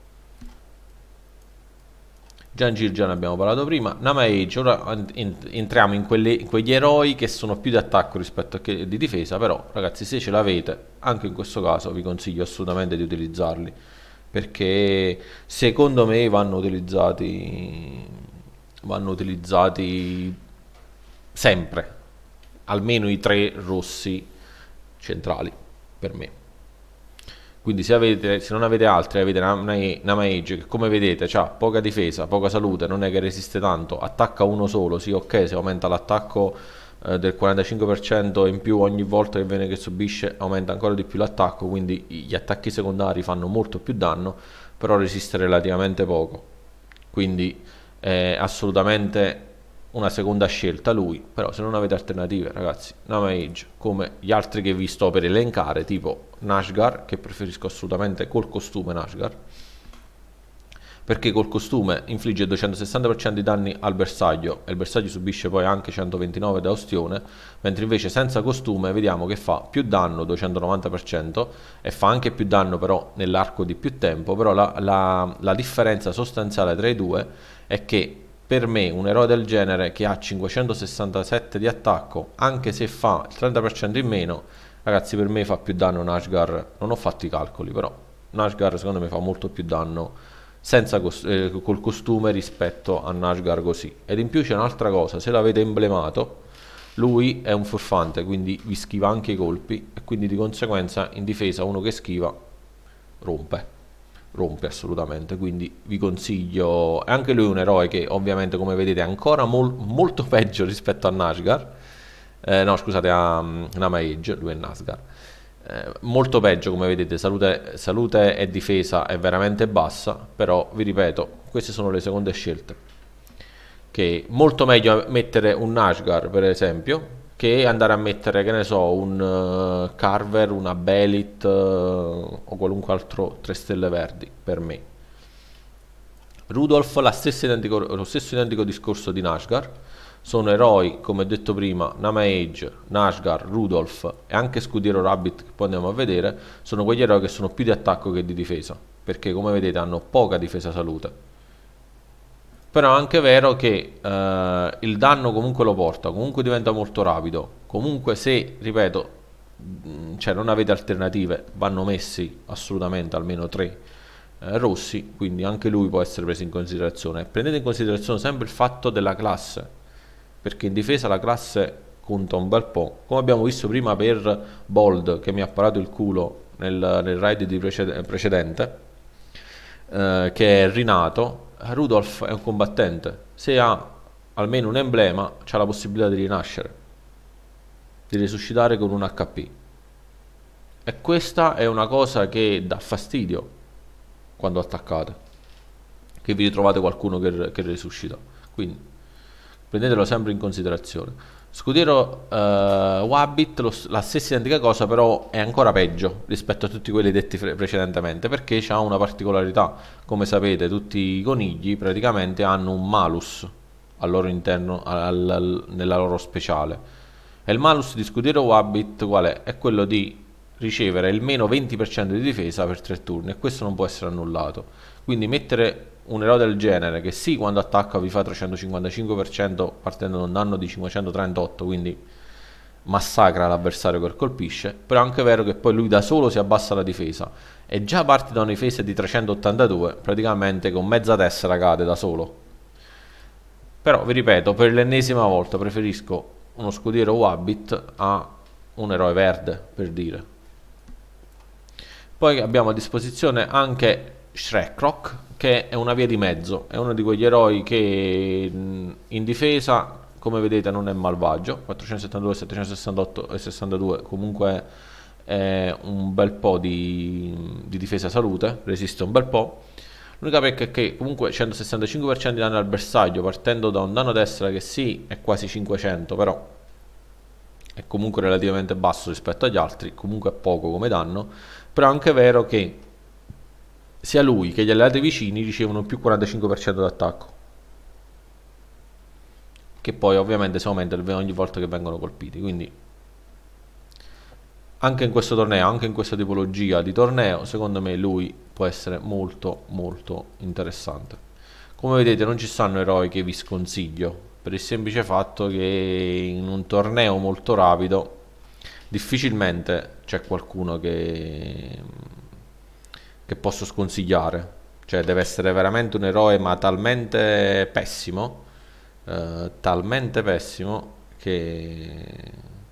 Jangir già ne abbiamo parlato prima. Namage, ora entriamo in, quelle, in quegli eroi che sono più di attacco rispetto a che di difesa, però ragazzi, se ce l'avete, anche in questo caso vi consiglio assolutamente di utilizzarli, perché secondo me vanno utilizzati vanno utilizzati sempre, almeno i tre rossi centrali per me. Quindi se, avete, se non avete altri, avete Namage che come vedete ha poca difesa, poca salute, non è che resiste tanto, attacca uno solo, sì ok, se aumenta l'attacco eh, del quarantacinque per cento in più ogni volta che viene che subisce, aumenta ancora di più l'attacco, quindi gli attacchi secondari fanno molto più danno, però resiste relativamente poco. Quindi è assolutamente una seconda scelta lui, però se non avete alternative, ragazzi, Namage come gli altri che vi sto per elencare, tipo Nashgar, che preferisco assolutamente col costume Nashgar, perché col costume infligge duecentosessanta per cento di danni al bersaglio e il bersaglio subisce poi anche centoventinove da ostione, mentre invece senza costume vediamo che fa più danno, duecentonovanta per cento, e fa anche più danno però nell'arco di più tempo. Però la, la, la differenza sostanziale tra i due è che per me un eroe del genere che ha cinquecentosessantasette di attacco, anche se fa il trenta per cento in meno, ragazzi, per me fa più danno Nashgar. Non ho fatto i calcoli, però Nashgar secondo me fa molto più danno senza cost eh, col costume rispetto a Nashgar così. Ed in più c'è un'altra cosa: se l'avete emblemato, lui è un furfante, quindi vi schiva anche i colpi, e quindi di conseguenza in difesa uno che schiva rompe rompe assolutamente. Quindi vi consiglio, è anche lui un eroe che ovviamente come vedete è ancora mol molto peggio rispetto a Nashgar, eh, no scusate, a um, Namage, lui è Nashgar, eh, molto peggio come vedete, salute, salute e difesa è veramente bassa, però vi ripeto, queste sono le seconde scelte, che molto meglio mettere un Nashgar per esempio che andare a mettere, che ne so, un uh, Carver, una Belit uh, o qualunque altro tre stelle verdi per me. Rudolph, la stessa identico, lo stesso identico discorso di Nashgar. Sono eroi, come ho detto prima, Namage, Nashgar, Rudolph e anche Scudiero Rabbit, che poi andiamo a vedere, sono quegli eroi che sono più di attacco che di difesa, perché come vedete hanno poca difesa salute. Però è anche vero che eh, il danno comunque lo porta, comunque diventa molto rapido, comunque se, ripeto, cioè non avete alternative, vanno messi assolutamente almeno tre eh, rossi, quindi anche lui può essere preso in considerazione. Prendete in considerazione sempre il fatto della classe, perché in difesa la classe conta un bel po', come abbiamo visto prima per Bold, che mi ha parato il culo nel, nel raid di preced precedente, eh, che è rinato. Rudolph è un combattente, se ha almeno un emblema c'ha la possibilità di rinascere, di risuscitare con un H P, e questa è una cosa che dà fastidio quando attaccate, che vi ritrovate qualcuno che, che risuscita, quindi prendetelo sempre in considerazione. Scudiero eh, Wabbit, lo s- la stessa identica cosa, però è ancora peggio rispetto a tutti quelli detti fre- precedentemente, perché ha una particolarità. Come sapete, tutti i conigli praticamente hanno un malus al loro interno, al- al- nella loro speciale. E il malus di Scudiero Wabbit qual è? È quello di ricevere il meno venti per cento di difesa per tre turni, e questo non può essere annullato. Quindi mettere un eroe del genere, che sì, quando attacca vi fa trecentocinquantacinque per cento partendo da un danno di cinquecentotrentotto, quindi massacra l'avversario che colpisce, però è anche vero che poi lui da solo si abbassa la difesa, e già parte da una difesa di trecentottantadue, praticamente con mezza tessera cade da solo. Però vi ripeto, per l'ennesima volta preferisco uno scudiero Wabbit a un eroe verde, per dire. Poi abbiamo a disposizione anche Shrekrock, che è una via di mezzo, è uno di quegli eroi che mh, in difesa, come vedete, non è malvagio, quattrocentosettantadue, settecentosessantotto e sessantadue, comunque è un bel po' di, di difesa salute, resiste un bel po'. L'unica pecca è che comunque centosessantacinque per cento di danno al bersaglio, partendo da un danno destra che sì, è quasi cinquecento, però è comunque relativamente basso rispetto agli altri, comunque è poco come danno, però è anche vero che sia lui che gli alleati vicini ricevono più quarantacinque per cento d'attacco, che poi ovviamente si aumenta ogni volta che vengono colpiti, quindi anche in questo torneo, anche in questa tipologia di torneo, secondo me lui può essere molto molto interessante. Come vedete non ci stanno eroi che vi sconsiglio, per il semplice fatto che in un torneo molto rapido difficilmente c'è qualcuno che, che posso sconsigliare. Cioè deve essere veramente un eroe ma talmente pessimo, eh, talmente pessimo che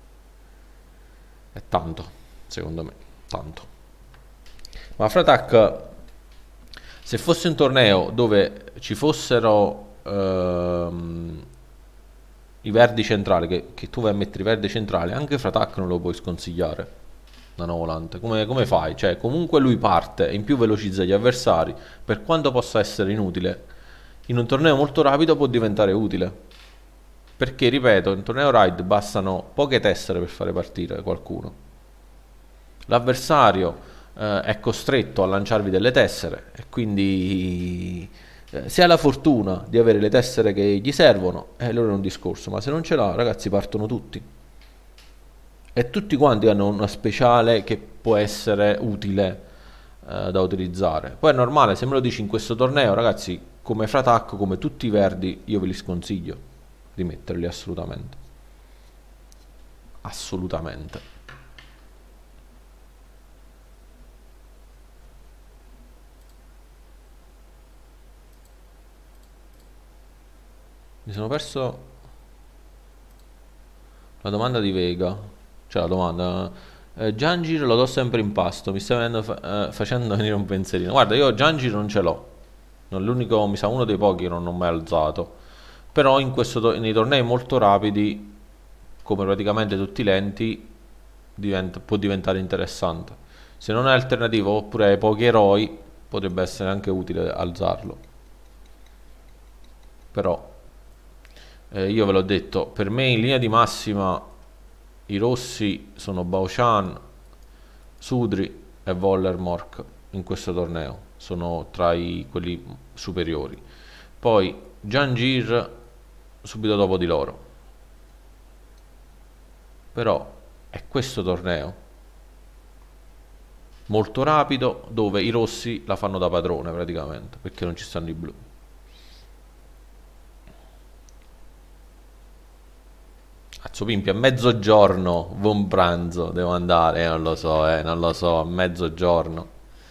è tanto, secondo me, tanto. Ma Fratac, se fosse un torneo dove ci fossero ehm, i verdi centrali, che, che tu vai a mettere i verdi centrali, anche Fratac non lo puoi sconsigliare da nuovo volante. Come, come fai? Cioè, comunque lui parte e in più velocizza gli avversari, per quanto possa essere inutile, in un torneo molto rapido può diventare utile. Perché, ripeto, in torneo raid bastano poche tessere per fare partire qualcuno. L'avversario eh, è costretto a lanciarvi delle tessere e quindi eh, se ha la fortuna di avere le tessere che gli servono, eh, allora è un discorso, ma se non ce l'ha, ragazzi, partono tutti. E tutti quanti hanno una speciale che può essere utile eh, da utilizzare. Poi è normale, se me lo dici in questo torneo, ragazzi, come Fratacco, come tutti i verdi, io ve li sconsiglio di metterli assolutamente. Assolutamente. Mi sono perso la domanda di Vega. Cioè la domanda. Eh, Giangir lo do sempre in pasto. Mi sta venendo fa- eh, facendo venire un pensierino. Guarda, io Giangir non ce l'ho. Non l'unico, mi sa, uno dei pochi che non ho mai alzato. Però in questo to- nei tornei molto rapidi, come praticamente tutti i lenti, diventa- può diventare interessante. Se non è alternativo oppure hai pochi eroi, potrebbe essere anche utile alzarlo. Però eh, io ve l'ho detto, per me in linea di massima i rossi sono Baoshan, Sudri e Vollermork in questo torneo, sono tra i, quelli superiori. Poi Jangir subito dopo di loro. Però è questo torneo molto rapido dove i rossi la fanno da padrone praticamente, perché non ci stanno i blu. Cazzo Pimpi, a mezzogiorno, buon pranzo, devo andare, eh, non lo so, eh, non lo so, a mezzogiorno.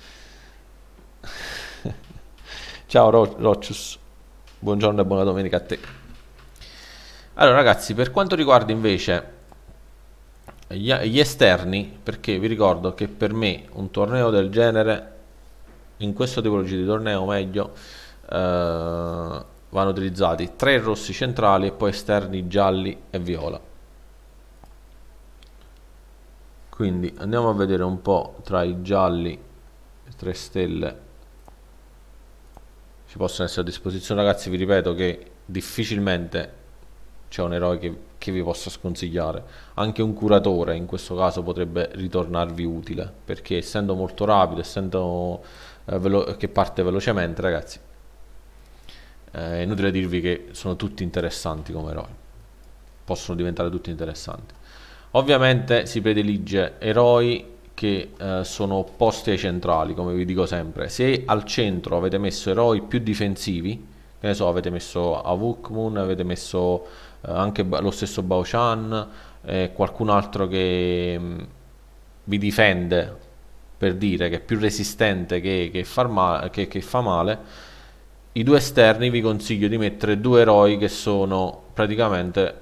Ciao Ro- Rocius, buongiorno e buona domenica a te. Allora ragazzi, per quanto riguarda invece gli, gli esterni, perché vi ricordo che per me un torneo del genere, in questo tipologia di torneo meglio, eh, vanno utilizzati tre rossi centrali e poi esterni gialli e viola. Quindi andiamo a vedere un po' tra i gialli e tre stelle ci possono essere a disposizione. Ragazzi, vi ripeto che difficilmente c'è un eroe che, che vi possa sconsigliare. Anche un curatore in questo caso potrebbe ritornarvi utile, perché essendo molto rapido, essendo eh, velo- che parte velocemente, ragazzi, eh, è inutile dirvi che sono tutti interessanti come eroi, possono diventare tutti interessanti. Ovviamente si predilige eroi che eh, sono opposti ai centrali, come vi dico sempre. Se al centro avete messo eroi più difensivi, che ne so, avete messo Avukmun, avete messo eh, anche Ba- lo stesso Bao-Chan, eh, qualcun altro che mh, vi difende, per dire, che è più resistente che, che, far ma- che- che fa male, i due esterni vi consiglio di mettere due eroi che sono praticamente,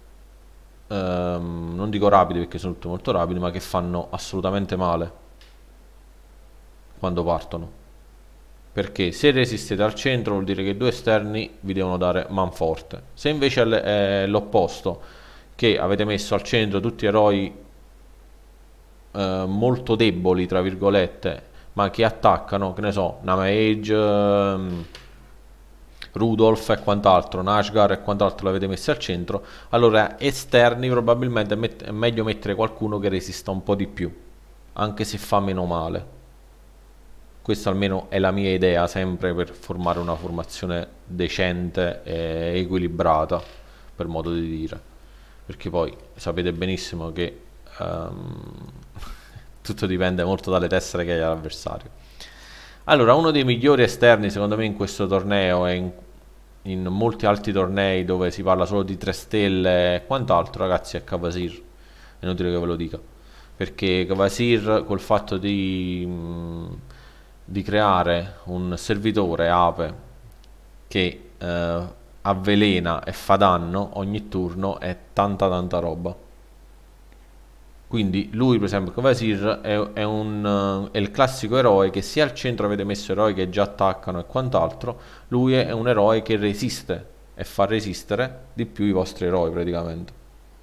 ehm, non dico rapidi perché sono tutti molto rapidi, ma che fanno assolutamente male quando partono. Perché se resistete al centro vuol dire che i due esterni vi devono dare manforte. Se invece è l'opposto, che avete messo al centro tutti eroi eh, molto deboli, tra virgolette, ma che attaccano, che ne so, Namage, ehm, Rudolph e quant'altro, Nashgar e quant'altro l'avete messo al centro, allora esterni probabilmente è, met- è meglio mettere qualcuno che resista un po' di più, anche se fa meno male. Questa almeno è la mia idea sempre per formare una formazione decente e equilibrata, per modo di dire. Perché poi sapete benissimo che ehm, tutto dipende molto dalle tessere che hai all'avversario. Allora, uno dei migliori esterni secondo me in questo torneo e in, in molti altri tornei dove si parla solo di tre stelle e quant'altro, ragazzi, è Kvasir. È inutile che ve lo dica. Perché Kvasir col fatto di, mh, di creare un servitore ape che eh, avvelena e fa danno ogni turno è tanta tanta roba. Quindi lui, per esempio, Kvasir è, è un, eh, è il classico eroe che sia al centro avete messo eroi che già attaccano e quant'altro, lui è un eroe che resiste e fa resistere di più i vostri eroi praticamente.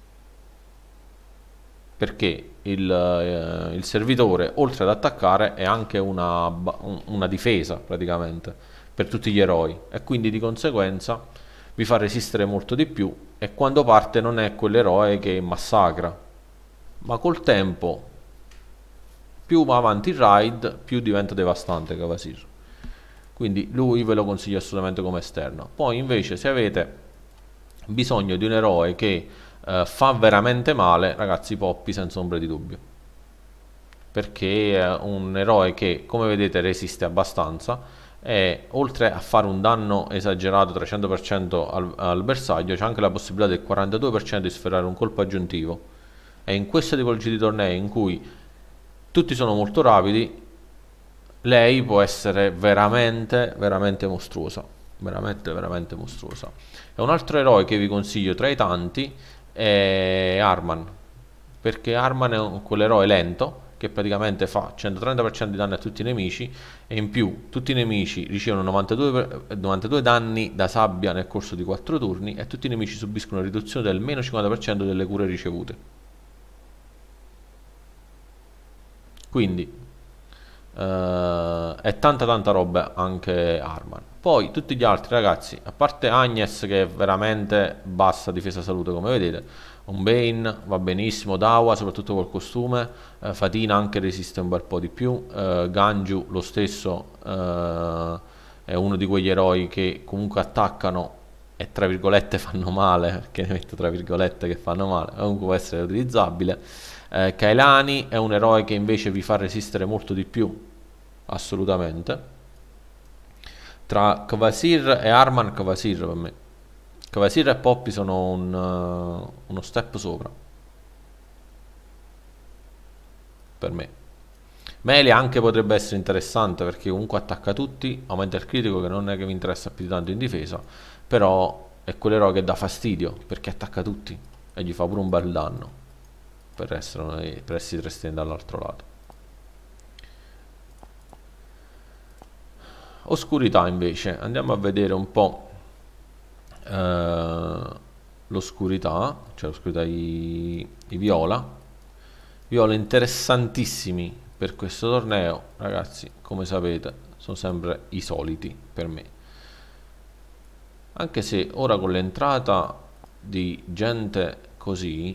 Perché il, eh, il servitore, oltre ad attaccare, è anche una, ba- un- una difesa praticamente per tutti gli eroi e quindi di conseguenza vi fa resistere molto di più e quando parte non è quell'eroe che massacra, ma col tempo più va avanti il ride, più diventa devastante Kvasir. Quindi lui ve lo consiglio assolutamente come esterno. Poi invece se avete bisogno di un eroe che eh, fa veramente male, ragazzi, Poppy senza ombra di dubbio. Perché è un eroe che, come vedete, resiste abbastanza e oltre a fare un danno esagerato trecento per cento al, al bersaglio, c'è anche la possibilità del quarantadue per cento di sferrare un colpo aggiuntivo. E in questa tipologia di tornei in cui tutti sono molto rapidi, lei può essere veramente, veramente mostruosa. Veramente, veramente mostruosa. E un altro eroe che vi consiglio tra i tanti è Arman. Perché Arman è un- quell'eroe lento che praticamente fa centotrenta per cento di danni a tutti i nemici e in più tutti i nemici ricevono novantadue, per- novantadue danni da sabbia nel corso di quattro turni e tutti i nemici subiscono una riduzione del meno cinquanta per cento delle cure ricevute. Quindi eh, è tanta tanta roba anche Arman. Poi tutti gli altri ragazzi, a parte Agnes che è veramente bassa difesa salute come vedete, un Bane va benissimo, Dawa soprattutto col costume, eh, Fatina anche resiste un bel po' di più, eh, Ganju lo stesso, eh, è uno di quegli eroi che comunque attaccano e tra virgolette fanno male, perché ne metto tra virgolette che fanno male, comunque può essere utilizzabile. Eh, Kailani è un eroe che invece vi fa resistere molto di più, assolutamente. Tra Kvasir e Arman, Kvasir per me. Kvasir e Poppy sono un, uh, uno step sopra, per me. Melee anche potrebbe essere interessante perché comunque attacca tutti, aumenta il critico che non è che mi interessa più di tanto in difesa, però è quell'eroe che dà fastidio perché attacca tutti e gli fa pure un bel danno per essere, per essere tre stelle dall'altro lato. Oscurità invece, andiamo a vedere un po' eh, l'oscurità, cioè l'oscurità i, i viola. Viola interessantissimi per questo torneo, ragazzi, come sapete, sono sempre i soliti per me. Anche se ora con l'entrata di gente così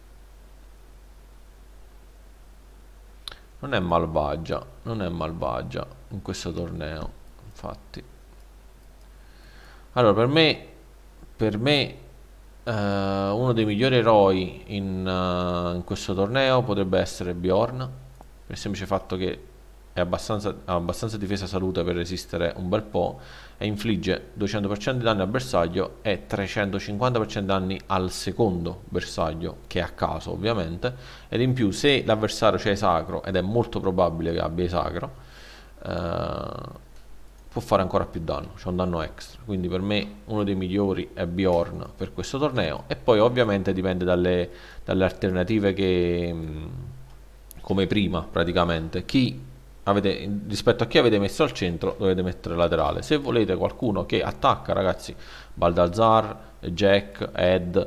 non è malvagia, non è malvagia in questo torneo, infatti. Allora, per me, per me eh, uno dei migliori eroi in, eh, in questo torneo potrebbe essere Bjorn, per il semplice fatto che è abbastanza, ha abbastanza difesa salute per resistere un bel po' e infligge duecento per cento di danni al bersaglio e trecentocinquanta per cento di danni al secondo bersaglio, che è a caso ovviamente, ed in più se l'avversario c'è sacro, ed è molto probabile che abbia sacro, eh, può fare ancora più danno, c'è un danno extra. Quindi per me uno dei migliori è Bjorn per questo torneo, e poi ovviamente dipende dalle, dalle alternative che mh, come prima praticamente chi avete, rispetto a chi avete messo al centro dovete mettere laterale. Se volete qualcuno che attacca, ragazzi, Baldazzar, Jack, Ed,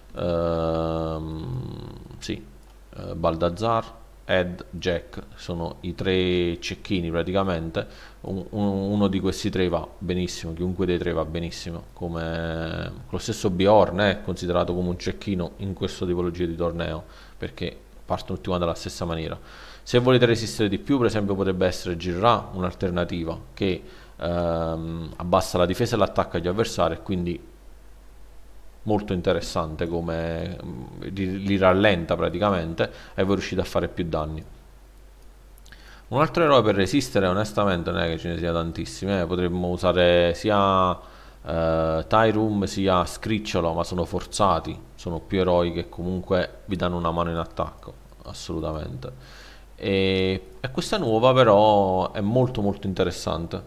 ehm, sì, eh, Baldazzar, Ed, Jack sono i tre cecchini praticamente. Un- un- uno di questi tre va benissimo, chiunque dei tre va benissimo, come lo stesso Bjorn è considerato come un cecchino in questo tipologia di torneo perché partono tutti quanti dalla stessa maniera. Se volete resistere di più, per esempio, potrebbe essere Girra, un'alternativa che ehm, abbassa la difesa e l'attacco agli avversari, quindi molto interessante come li, li rallenta praticamente e voi riuscite a fare più danni. Un altro eroe per resistere, onestamente, non è che ce ne sia tantissimi. eh. Potremmo usare sia eh, Tyroom sia Scricciolo, ma sono forzati. Sono più eroi che comunque vi danno una mano in attacco, assolutamente. E, e questa nuova, però, è molto molto interessante.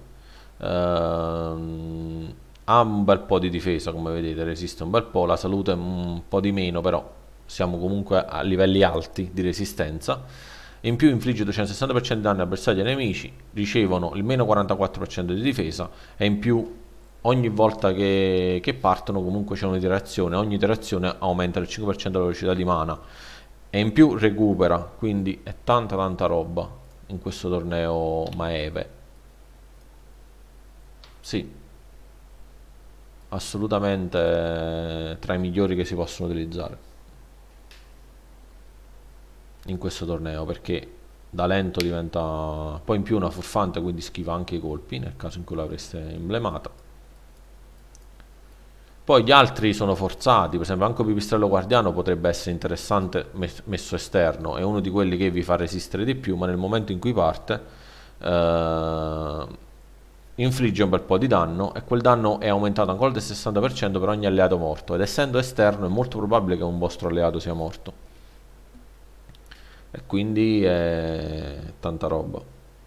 Ehm, ha un bel po' di difesa, come vedete, resiste un bel po'. La salute un po' di meno, però siamo comunque a livelli alti di resistenza. In più infligge duecentosessanta per cento di danni a bersagli e nemici, ricevono il meno quarantaquattro per cento di difesa e in più ogni volta che, che partono comunque c'è un'iterazione, ogni iterazione aumenta del cinque per cento la velocità di mana e in più recupera, quindi è tanta tanta roba in questo torneo Maeve. Sì, assolutamente eh, tra i migliori che si possono utilizzare in questo torneo perché da lento diventa poi in più una furfante, quindi schiva anche i colpi nel caso in cui l'avreste emblemata. Poi gli altri sono forzati, per esempio anche Pipistrello Guardiano potrebbe essere interessante messo esterno, è uno di quelli che vi fa resistere di più, ma nel momento in cui parte eh, infligge un bel po' di danno e quel danno è aumentato ancora del sessanta per cento per ogni alleato morto, ed essendo esterno è molto probabile che un vostro alleato sia morto. E quindi è tanta roba.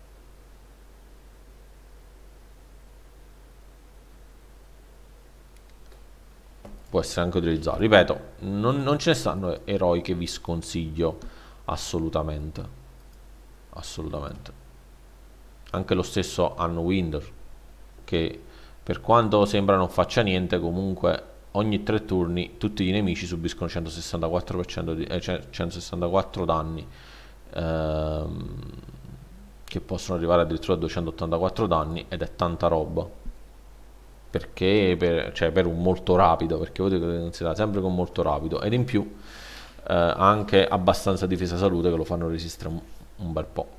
Può essere anche utilizzato. Ripeto, non, non ce ne stanno eroi che vi sconsiglio assolutamente. Assolutamente. Anche lo stesso Anwinder, che per quanto sembra non faccia niente, comunque ogni tre turni tutti i nemici subiscono centosessantaquattro per cento di, eh, centosessantaquattro danni, ehm, che possono arrivare addirittura a duecentottantaquattro danni, ed è tanta roba perché per, cioè per un molto rapido, perché voi dovete considerare sempre con molto rapido, ed in più eh, anche abbastanza difesa salute che lo fanno resistere un, un bel po'.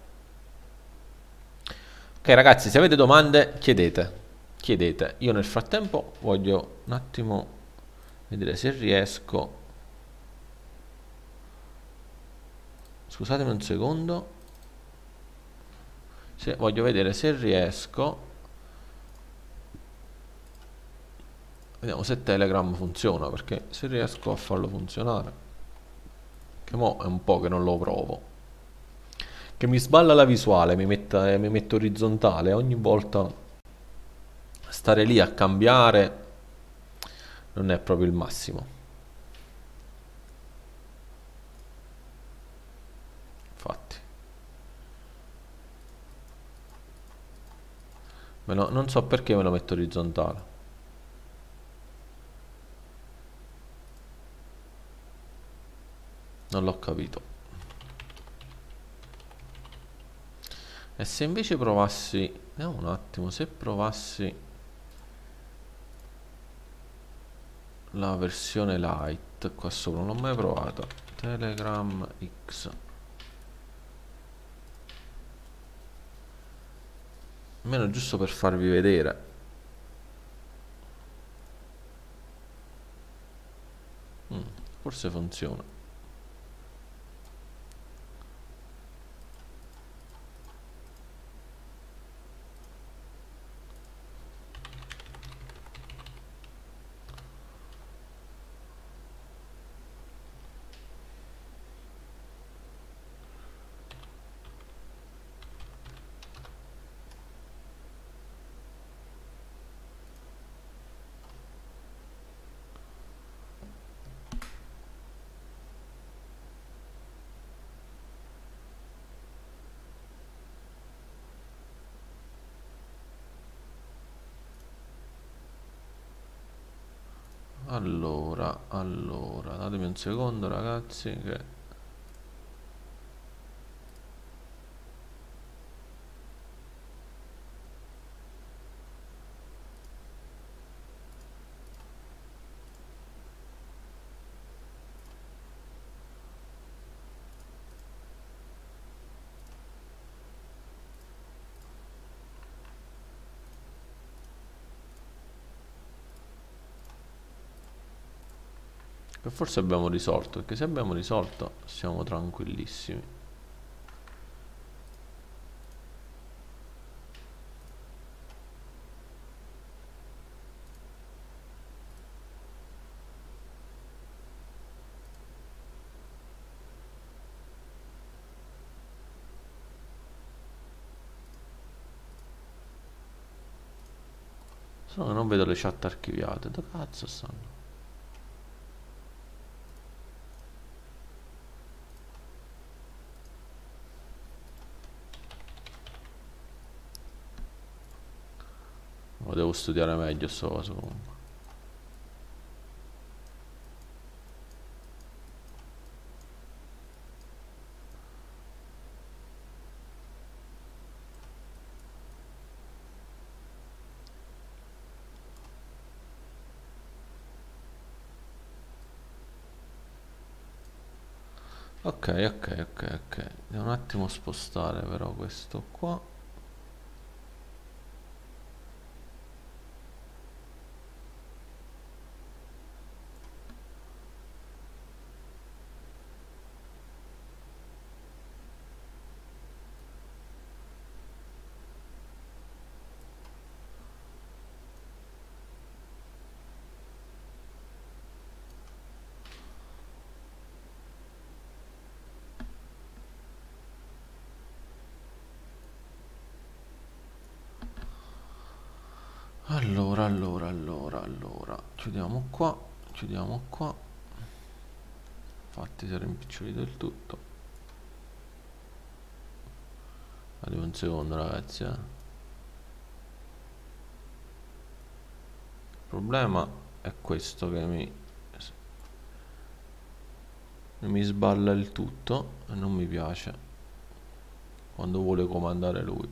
Ok ragazzi, se avete domande chiedete, chiedete. Io nel frattempo voglio un attimo vedere se riesco. Scusatemi un secondo. Se, voglio vedere se riesco. Vediamo se Telegram funziona, perché se riesco a farlo funzionare, che mo è un po' che non lo provo, che mi sballa la visuale, mi, metta, mi metto orizzontale, ogni volta stare lì a cambiare non è proprio il massimo. Infatti me lo- non so perché me lo metto orizzontale, non l'ho capito. E se invece provassi, vediamo un attimo, se provassi la versione light qua sopra, non l'ho mai provato. Telegram X, almeno giusto per farvi vedere. Mm, forse funziona. Allora, allora, datemi un secondo ragazzi che che forse abbiamo risolto, perché se abbiamo risolto siamo tranquillissimi. Solo che non vedo le chat archiviate, dove cazzo stanno? Lo devo studiare meglio sto coso comunque. Ok, ok, ok, ok. Devo un attimo spostare però questo qua. Allora, allora, allora, allora. Chiudiamo qua, chiudiamo qua. Infatti si è rimpicciolito il tutto. Arrivo un secondo ragazzi, eh. Il problema è questo che mi, mi sballa il tutto e non mi piace quando vuole comandare lui.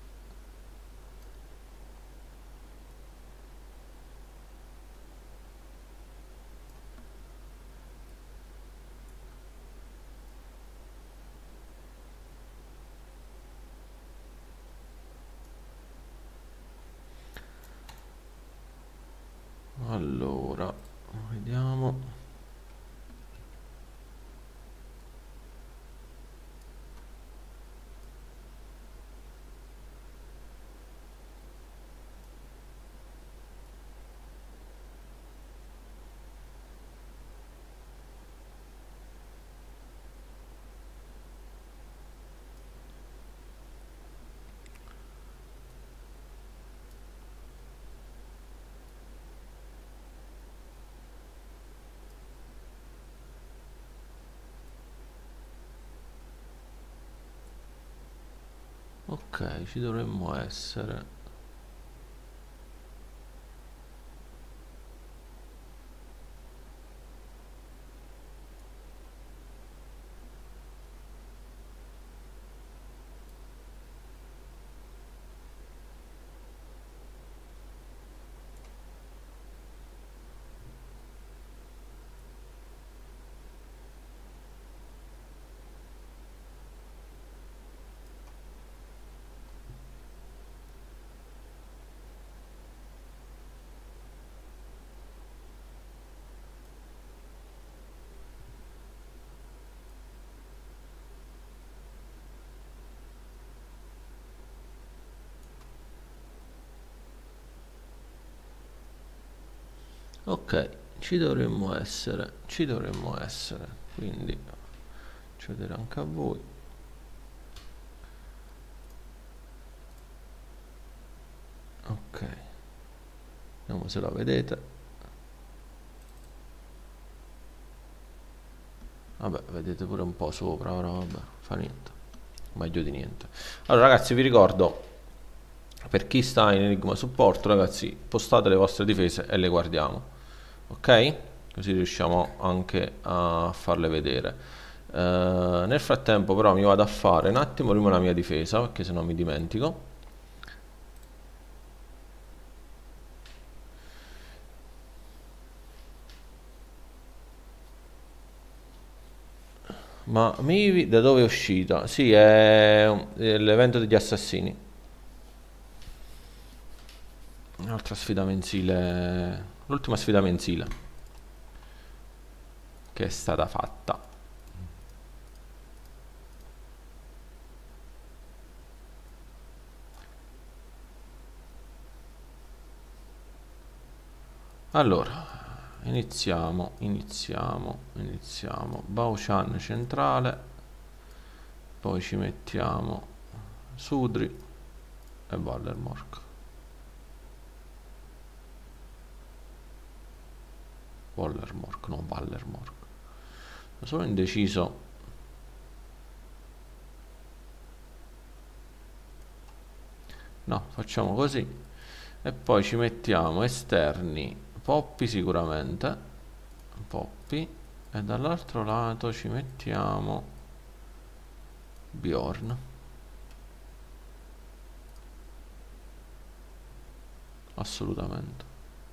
Allora, vediamo. Ok, ci dovremmo essere. Ok, ci dovremmo essere, ci dovremmo essere, quindi faccio vedere anche a voi. Ok, vediamo se la vedete. Vabbè, vedete pure un po' sopra, ora vabbè, fa niente, meglio di niente. Allora ragazzi, vi ricordo, per chi sta in Enigma Supporto, ragazzi, postate le vostre difese e le guardiamo, ok? Così riusciamo anche a farle vedere. Eh, nel frattempo però mi vado a fare un attimo prima la mia difesa, perché se no mi dimentico. Ma Mivi da dove è uscita? Sì, è è l'evento degli assassini. Un'altra sfida mensile, l'ultima sfida mensile che è stata fatta. Allora, iniziamo, iniziamo, iniziamo. Baoshan centrale, poi ci mettiamo Sudri e Ballermork. Ballermork, no Ballermork. Sono indeciso. No, facciamo così. E poi ci mettiamo esterni, Poppy sicuramente, Poppy, e dall'altro lato ci mettiamo Bjorn. Assolutamente.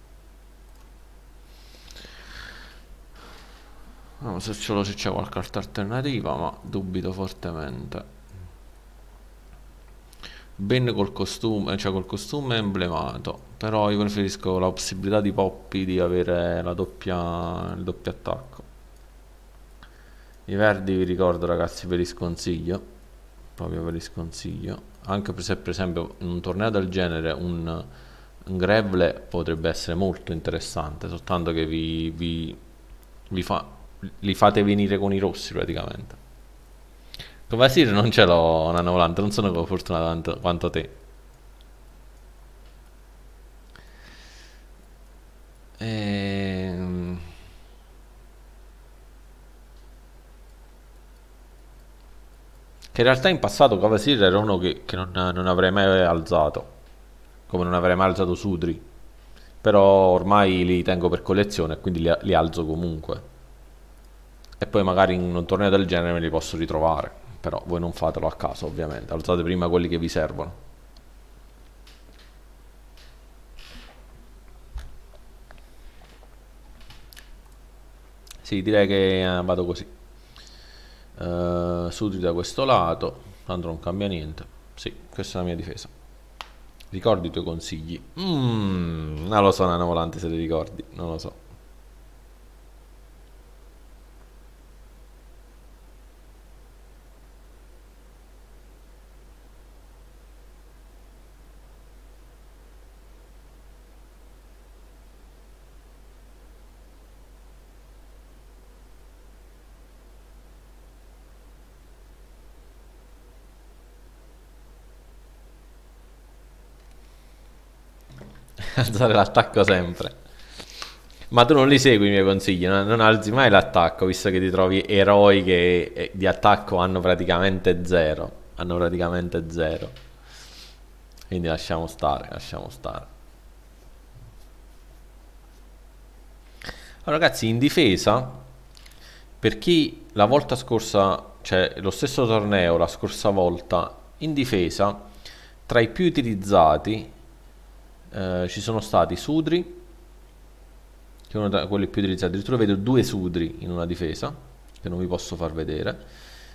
No, se ce l'ho, se c'è qualche altra alternativa, ma dubito fortemente. Ben col costume, cioè col costume emblemato, però io preferisco la possibilità di Poppy di avere la doppia, il doppio attacco. I verdi vi ricordo ragazzi, ve li sconsiglio, proprio ve li sconsiglio, anche se per esempio in un torneo del genere un, un Grevle potrebbe essere molto interessante, soltanto che vi, vi, vi fa, li fate venire con i rossi praticamente. Con Vasir non ce l'ho una volante, non sono fortunato quanto, quanto te. Ehm... Che in realtà in passato Kvasir era uno che, che non, non avrei mai alzato, come non avrei mai alzato Sudri. Però ormai li tengo per collezione e quindi li, li alzo comunque. E poi magari in un torneo del genere me li posso ritrovare. Però voi non fatelo a caso ovviamente, alzate prima quelli che vi servono. Sì, direi che eh, vado così. Uh, Sudri da questo lato, tanto non cambia niente. Sì, questa è la mia difesa. Ricordi i tuoi consigli? Mm, non lo so, Nano Volante, se li ricordi, non lo so. Alzare l'attacco sempre. Ma tu non li segui i miei consigli, non, non alzi mai l'attacco, visto che ti trovi eroi che eh, di attacco hanno praticamente zero. Hanno praticamente zero. Quindi lasciamo stare, lasciamo stare. Allora, ragazzi, in difesa, per chi la volta scorsa, cioè lo stesso torneo, la scorsa volta, in difesa, tra i più utilizzati eh, ci sono stati Sudri, che è uno tra quelli più utilizzati. Addirittura vedo due Sudri in una difesa, che non vi posso far vedere.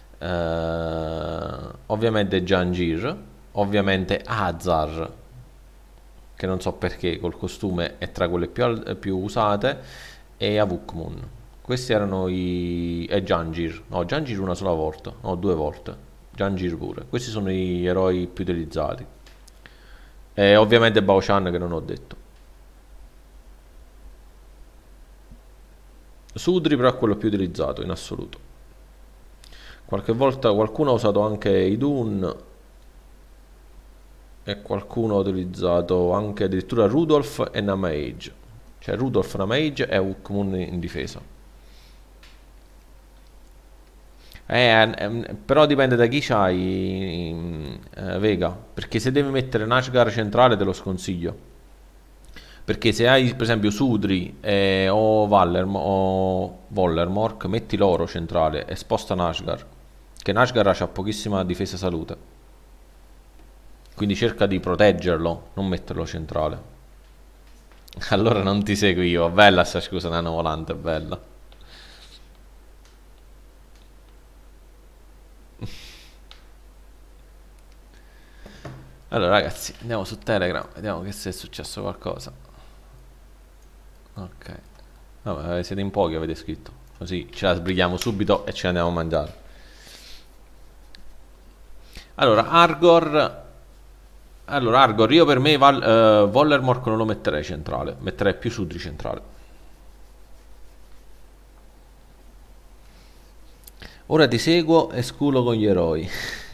Eh, ovviamente Jangir, ovviamente Azar, che non so perché col costume è tra quelle più, al- più usate, e Avukmun. Questi erano i... e Jangir. No, Jangir una sola volta, no, due volte. Jangir pure. Questi sono gli eroi più utilizzati. E ovviamente Bao-Chan che non ho detto. Sudri però è quello più utilizzato in assoluto. Qualche volta qualcuno ha usato anche Idun e qualcuno ha utilizzato anche addirittura Rudolf e Namage. Cioè Rudolf, Namage e Hukmun in difesa. Eh, eh, però dipende da chi c'hai eh, Vega, perché se devi mettere Nashgar centrale te lo sconsiglio. Perché se hai per esempio Sudri eh, o, Vallerm o Vollermork, metti loro centrale e sposta Nashgar, che Nashgar ha pochissima difesa salute. Quindi cerca di proteggerlo, non metterlo centrale. Allora non ti seguivo. Bella sta scusa, nano volante, bella. Allora ragazzi, andiamo su Telegram, vediamo che se è successo qualcosa. Ok. Vabbè, siete in pochi, avete scritto. Così ce la sbrighiamo subito e ce la andiamo a mangiare. Allora, Argor. Allora, Argor, io per me Val, eh, Vollermork non lo metterei centrale, metterei più Sudri centrale. Ora ti seguo e sculo con gli eroi.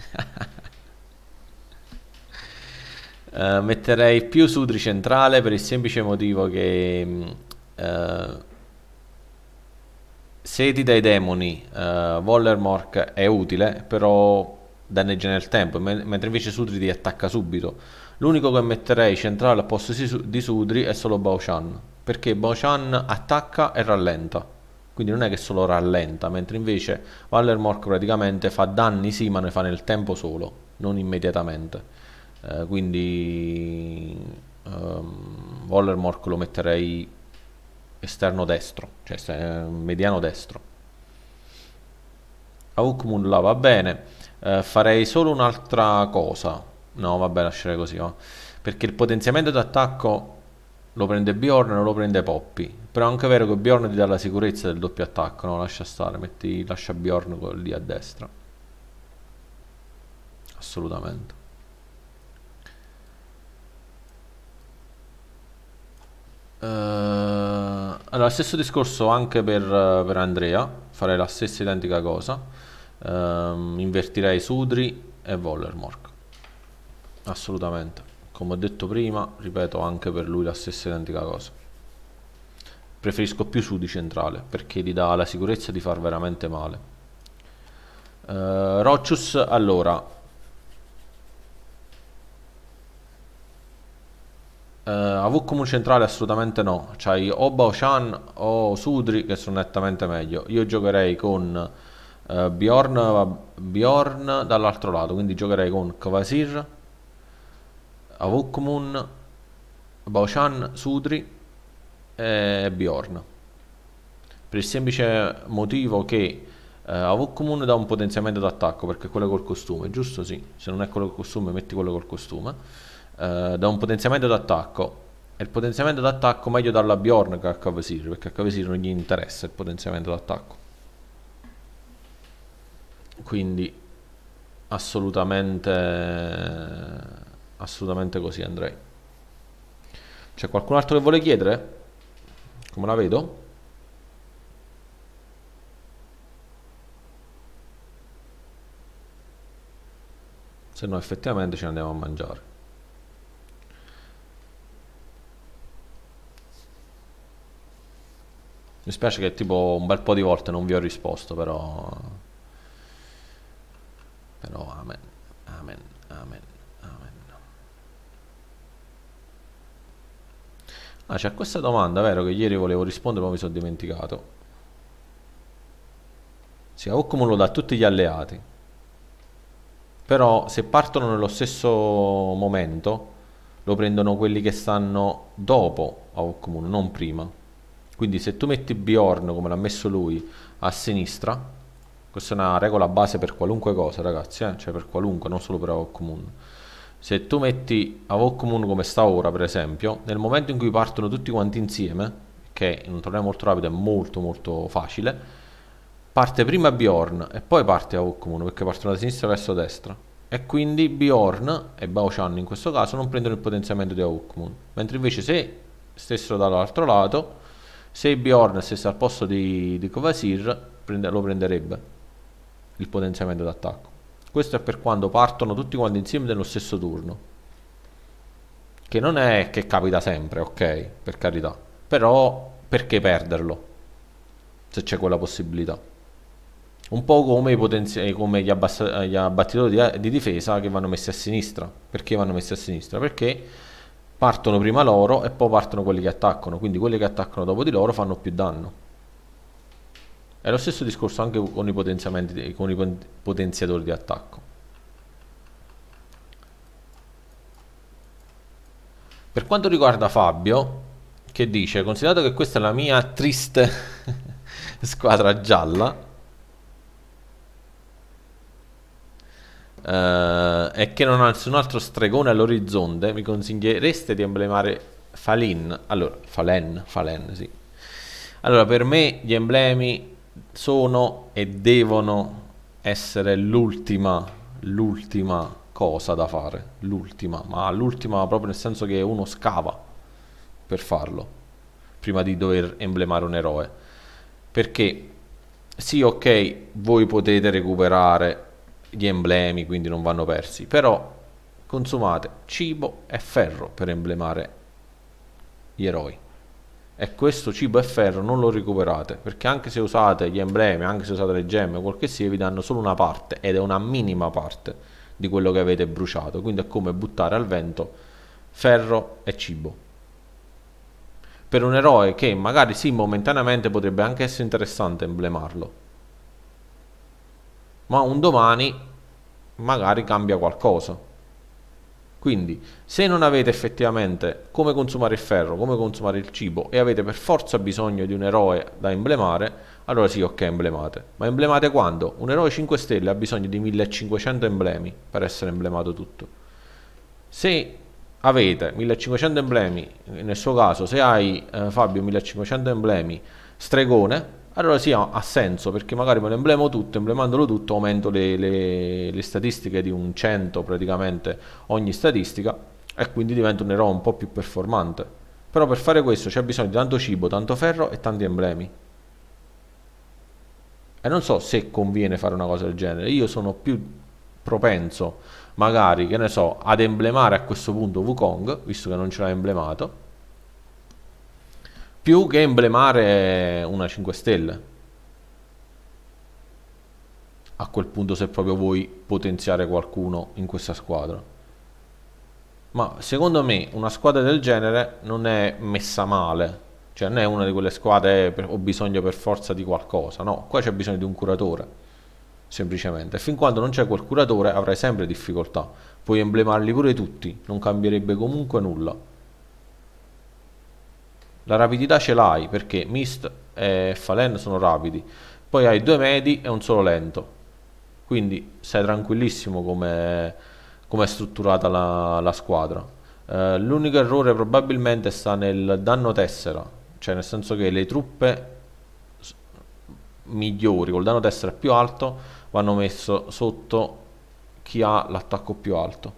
Eh, metterei più Sudri centrale per il semplice motivo che mh, eh, se ti dai demoni eh, Vollermork è utile, però danneggia nel tempo, me- mentre invece Sudri ti attacca subito. L'unico che metterei centrale al posto di Su- di Sudri è solo Bao-Shan, perché Bao-Shan attacca e rallenta, quindi non è che solo rallenta, mentre invece Vollermork praticamente fa danni sì, ma ne fa nel tempo solo, non immediatamente. Eh, quindi ehm, Vollermork lo metterei esterno destro, cioè se- mediano destro. Hawkmoon là va bene. Eh, farei solo un'altra cosa. No, vabbè, lascerei così, va. Perché il potenziamento d'attacco lo prende Bjorn e non lo prende Poppy. Però è anche vero che Bjorn ti dà la sicurezza del doppio attacco. No, lascia stare, metti, lascia Bjorn lì a destra. Assolutamente. Eh, allora, stesso discorso anche per, per Andrea, farei la stessa identica cosa. Ehm, invertirei Sudri e Vollermork, assolutamente. Come ho detto prima, ripeto anche per lui la stessa identica cosa. Preferisco più Sudri centrale perché gli dà la sicurezza di far veramente male. Eh, Rocius, allora, Uh, Avuk centrale assolutamente no, c'hai o Bao-Shan o Sudri che sono nettamente meglio. Io giocherei con uh, Bjorn, Bjorn dall'altro lato, quindi giocherei con Kvasir, Avukmun, Bao-Shan, Sudri e Bjorn. Per il semplice motivo che uh, Avukmun dà un potenziamento d'attacco perché è quello col costume, giusto? Sì, se non è quello col costume metti quello col costume. Uh, da un potenziamento d'attacco e il potenziamento d'attacco meglio darlo a Bjorn che a Kvasir perché a Kvasir non gli interessa il potenziamento d'attacco, quindi assolutamente assolutamente così andrei. C'è qualcun altro che vuole chiedere? Come la vedo? Se no effettivamente ce ne andiamo a mangiare. Mi spiace che tipo un bel po' di volte non vi ho risposto, però... Però amen, amen, amen, amen. Ah, c'è questa domanda, vero, che ieri volevo rispondere ma mi sono dimenticato. Sì, Hawkmoon lo dà a tutti gli alleati. Però se partono nello stesso momento, lo prendono quelli che stanno dopo Hawkmoon, non prima. Quindi se tu metti Bjorn come l'ha messo lui a sinistra, questa è una regola base per qualunque cosa ragazzi, eh? Cioè per qualunque, non solo per Avokmun. Se tu metti Avokmun come sta ora per esempio, nel momento in cui partono tutti quanti insieme, che in un torneo molto rapido è molto molto facile, parte prima Bjorn e poi parte Avokmun perché partono da sinistra verso destra. E quindi Bjorn e Bao-Shan in questo caso non prendono il potenziamento di Avokmun, mentre invece se stessero dall'altro lato Se Bjorn stesse al posto di, di Kvasir, prende, lo prenderebbe il potenziamento d'attacco. Questo è per quando partono tutti quanti insieme nello stesso turno, che non è che capita sempre, ok, per carità, però perché perderlo se c'è quella possibilità? Un po' come, i potenzi- come gli, abbass- gli abbattitori di, di difesa che vanno messi a sinistra. Perché vanno messi a sinistra? Perché partono prima loro e poi partono quelli che attaccano, quindi quelli che attaccano dopo di loro fanno più danno. È lo stesso discorso anche con i potenziamenti, di- con i pon- potenziatori di attacco. Per quanto riguarda Fabio, che dice, considerato che questa è la mia triste squadra gialla, eh, e che non ha nessun altro stregone all'orizzonte, mi consigliereste di emblemare Falin? Allora, Falen, Falen, sì. Allora, per me gli emblemi sono e devono essere l'ultima, l'ultima cosa da fare, l'ultima, ma l'ultima proprio nel senso che uno scava per farlo, prima di dover emblemare un eroe. Perché sì, ok, voi potete recuperare gli emblemi, quindi non vanno persi, però consumate cibo e ferro per emblemare gli eroi. E questo cibo e ferro non lo recuperate, perché anche se usate gli emblemi, anche se usate le gemme, quel che sia, vi danno solo una parte, ed è una minima parte di quello che avete bruciato, quindi è come buttare al vento ferro e cibo. Per un eroe che magari sì, momentaneamente potrebbe anche essere interessante emblemarlo, ma un domani magari cambia qualcosa. Quindi, se non avete effettivamente come consumare il ferro, come consumare il cibo e avete per forza bisogno di un eroe da emblemare, allora sì, ok, emblemate. Ma emblemate quando? Un eroe cinque stelle ha bisogno di millecinquecento emblemi per essere emblemato tutto. Se avete millecinquecento emblemi, nel suo caso, se hai eh, Fabio millecinquecento emblemi stregone, allora sì, ha, ha senso, perché magari me lo emblemo tutto, emblemandolo tutto aumento le, le- le statistiche di un cento praticamente ogni statistica, e quindi diventa un eroe un po' più performante. Però per fare questo c'è bisogno di tanto cibo, tanto ferro e tanti emblemi. E non so se conviene fare una cosa del genere. Io sono più propenso, magari, che ne so, ad emblemare a questo punto Wukong, visto che non ce l'ha emblemato, più che emblemare una cinque stelle. A quel punto, se proprio vuoi potenziare qualcuno in questa squadra. Ma secondo me una squadra del genere non è messa male. Cioè non è una di quelle squadre per, ho bisogno per forza di qualcosa. No, qua c'è bisogno di un curatore, semplicemente. E fin quando non c'è quel curatore avrai sempre difficoltà. Puoi emblemarli pure tutti, non cambierebbe comunque nulla. La rapidità ce l'hai perché Mist e Falen sono rapidi. Poi hai due medi e un solo lento. Quindi sei tranquillissimo come come è strutturata la, la squadra. Eh, l'unico errore probabilmente sta nel danno tessera, cioè nel senso che le truppe s- migliori col danno tessera più alto vanno messo sotto chi ha l'attacco più alto.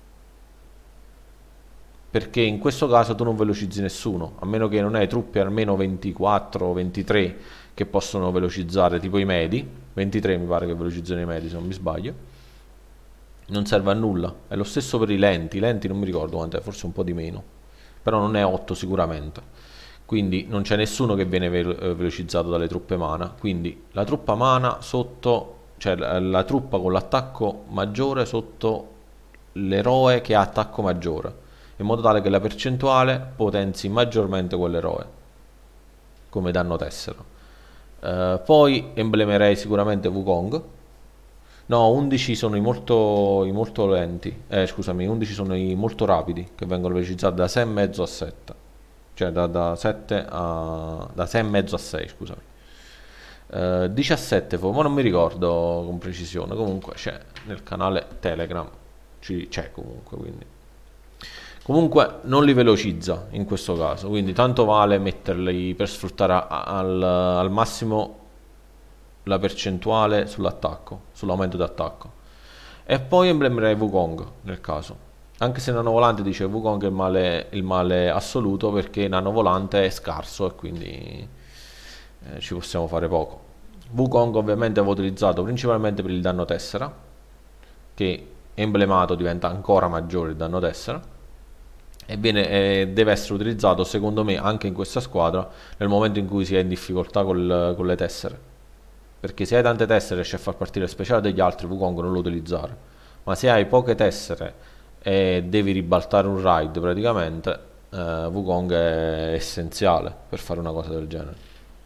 Perché in questo caso tu non velocizzi nessuno, a meno che non hai truppe almeno ventiquattro o ventitré che possono velocizzare, tipo i medi, ventitré mi pare che velocizzano i medi se non mi sbaglio, non serve a nulla. È lo stesso per i lenti. I lenti non mi ricordo quant'è, forse un po' di meno, però non è otto sicuramente. Quindi non c'è nessuno che viene ve- eh, velocizzato dalle truppe mana. Quindi la truppa mana sotto, cioè la, la truppa con l'attacco maggiore sotto l'eroe che ha attacco maggiore, in modo tale che la percentuale potenzi maggiormente quell'eroe come danno tessera. Eh, poi emblemerei sicuramente Wukong. No, undici sono i molto, i molto lenti. Eh, scusami, undici sono i molto rapidi, che vengono velocizzati da sei e mezzo a sette. Cioè da, da sette a... da sei e mezzo a sei, scusami. Eh, diciassette, fo- ma non mi ricordo con precisione. Comunque c'è nel canale Telegram. Ci- C'è comunque, quindi. Comunque non li velocizza in questo caso, quindi tanto vale metterli per sfruttare a- al, al massimo la percentuale sull'attacco, sull'aumento d'attacco. E poi emblemerei Wukong nel caso. Anche se Nano Volante dice Wukong è il male, il male assoluto, perché Nano Volante è scarso e quindi eh, ci possiamo fare poco. Wukong ovviamente va utilizzato principalmente per il danno tessera, che emblemato diventa ancora maggiore il danno tessera, e viene, eh, deve essere utilizzato secondo me anche in questa squadra nel momento in cui si è in difficoltà col- con le tessere, perché se hai tante tessere riesci a far partire il speciale degli altri, Wukong non lo utilizzare, ma se hai poche tessere e devi ribaltare un raid praticamente, eh, Wukong è essenziale per fare una cosa del genere.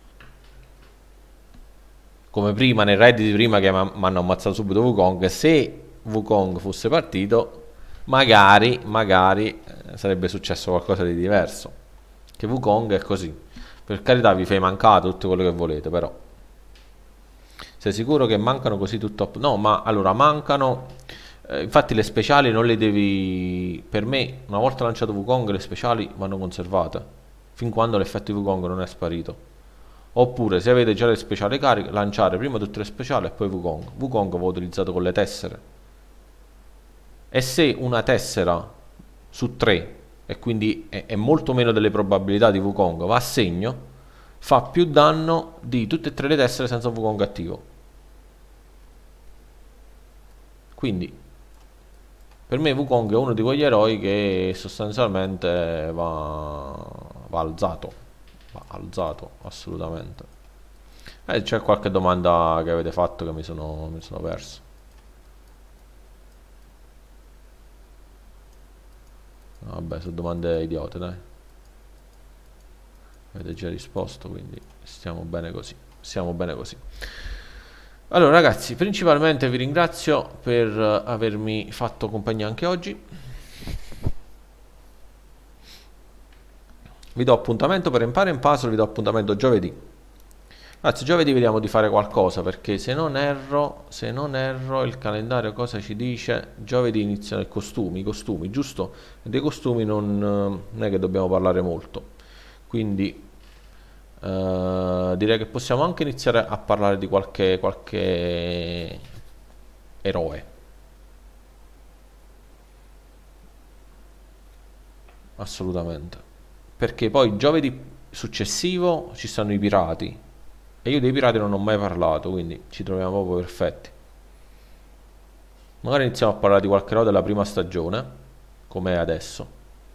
Come prima nel raid di prima che mi hanno ammazzato subito Wukong, se Wukong fosse partito magari magari eh, sarebbe successo qualcosa di diverso, che Wukong è così. Per carità, vi fai mancato tutto quello che volete, però sei sicuro che mancano così tutto? No, ma allora mancano, eh, infatti le speciali non le devi, per me una volta lanciato Wukong le speciali vanno conservate fin quando l'effetto di Wukong non è sparito. Oppure se avete già le speciali cariche, lanciare prima tutte le speciali e poi Wukong. Wukong va utilizzato con le tessere, e se una tessera su tre, e quindi è, è molto meno delle probabilità di Wukong, va a segno, fa più danno di tutte e tre le tessere senza Wukong attivo. Quindi per me Wukong è uno di quegli eroi che sostanzialmente va, va alzato, va alzato assolutamente. Eh, c'è qualche domanda che avete fatto che mi sono, mi sono perso? Vabbè, sono domande idiote, dai. Avete già risposto, quindi stiamo bene così. Stiamo bene così. Allora ragazzi, principalmente vi ringrazio per eh, avermi fatto compagnia anche oggi. Vi do appuntamento per Empire and Puzzle, vi do appuntamento giovedì. Anzi, giovedì vediamo di fare qualcosa, perché se non erro, se non erro, il calendario cosa ci dice? Giovedì iniziano i costumi, i costumi, giusto? E dei costumi non, eh, non è che dobbiamo parlare molto. Quindi eh, direi che possiamo anche iniziare a parlare di qualche, qualche eroe. Assolutamente. Perché poi giovedì successivo ci stanno i pirati. E io dei pirati non ho mai parlato, quindi ci troviamo proprio perfetti. Magari iniziamo a parlare di qualche eroe della prima stagione, come è adesso,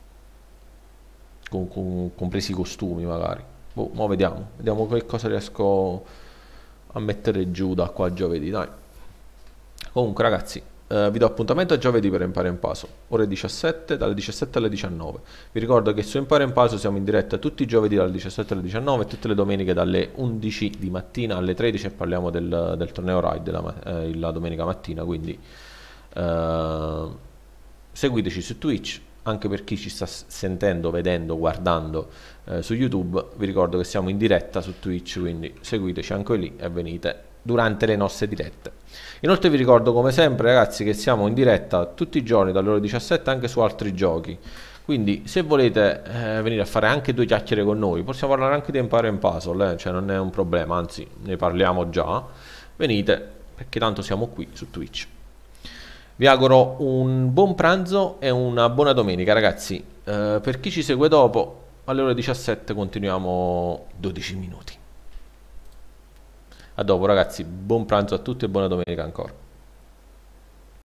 con, con- compresi i costumi magari. Boh, mo vediamo, vediamo che cosa riesco a mettere giù da qua a giovedì, dai. Comunque ragazzi, eh, vi do appuntamento a giovedì per Empire and Puzzle, ore diciassette, dalle diciassette alle diciannove. Vi ricordo che su Empire and Puzzle siamo in diretta tutti i giovedì dalle diciassette alle diciannove e tutte le domeniche dalle undici di mattina alle tredici, e parliamo del, del torneo Ride la, ma- eh, la domenica mattina, quindi eh, seguiteci su Twitch. Anche per chi ci sta s- sentendo, vedendo, guardando eh, su YouTube, vi ricordo che siamo in diretta su Twitch, quindi seguiteci anche lì e venite durante le nostre dirette. Inoltre vi ricordo come sempre ragazzi che siamo in diretta tutti i giorni dalle ore diciassette anche su altri giochi, quindi se volete eh, venire a fare anche due chiacchiere con noi, possiamo parlare anche di Empire and Puzzle, eh, cioè non è un problema, anzi ne parliamo già, venite perché tanto siamo qui su Twitch. Vi auguro un buon pranzo e una buona domenica ragazzi. Eh, per chi ci segue dopo, alle ore diciassette continuiamo dodici minuti. A dopo ragazzi, buon pranzo a tutti e buona domenica ancora.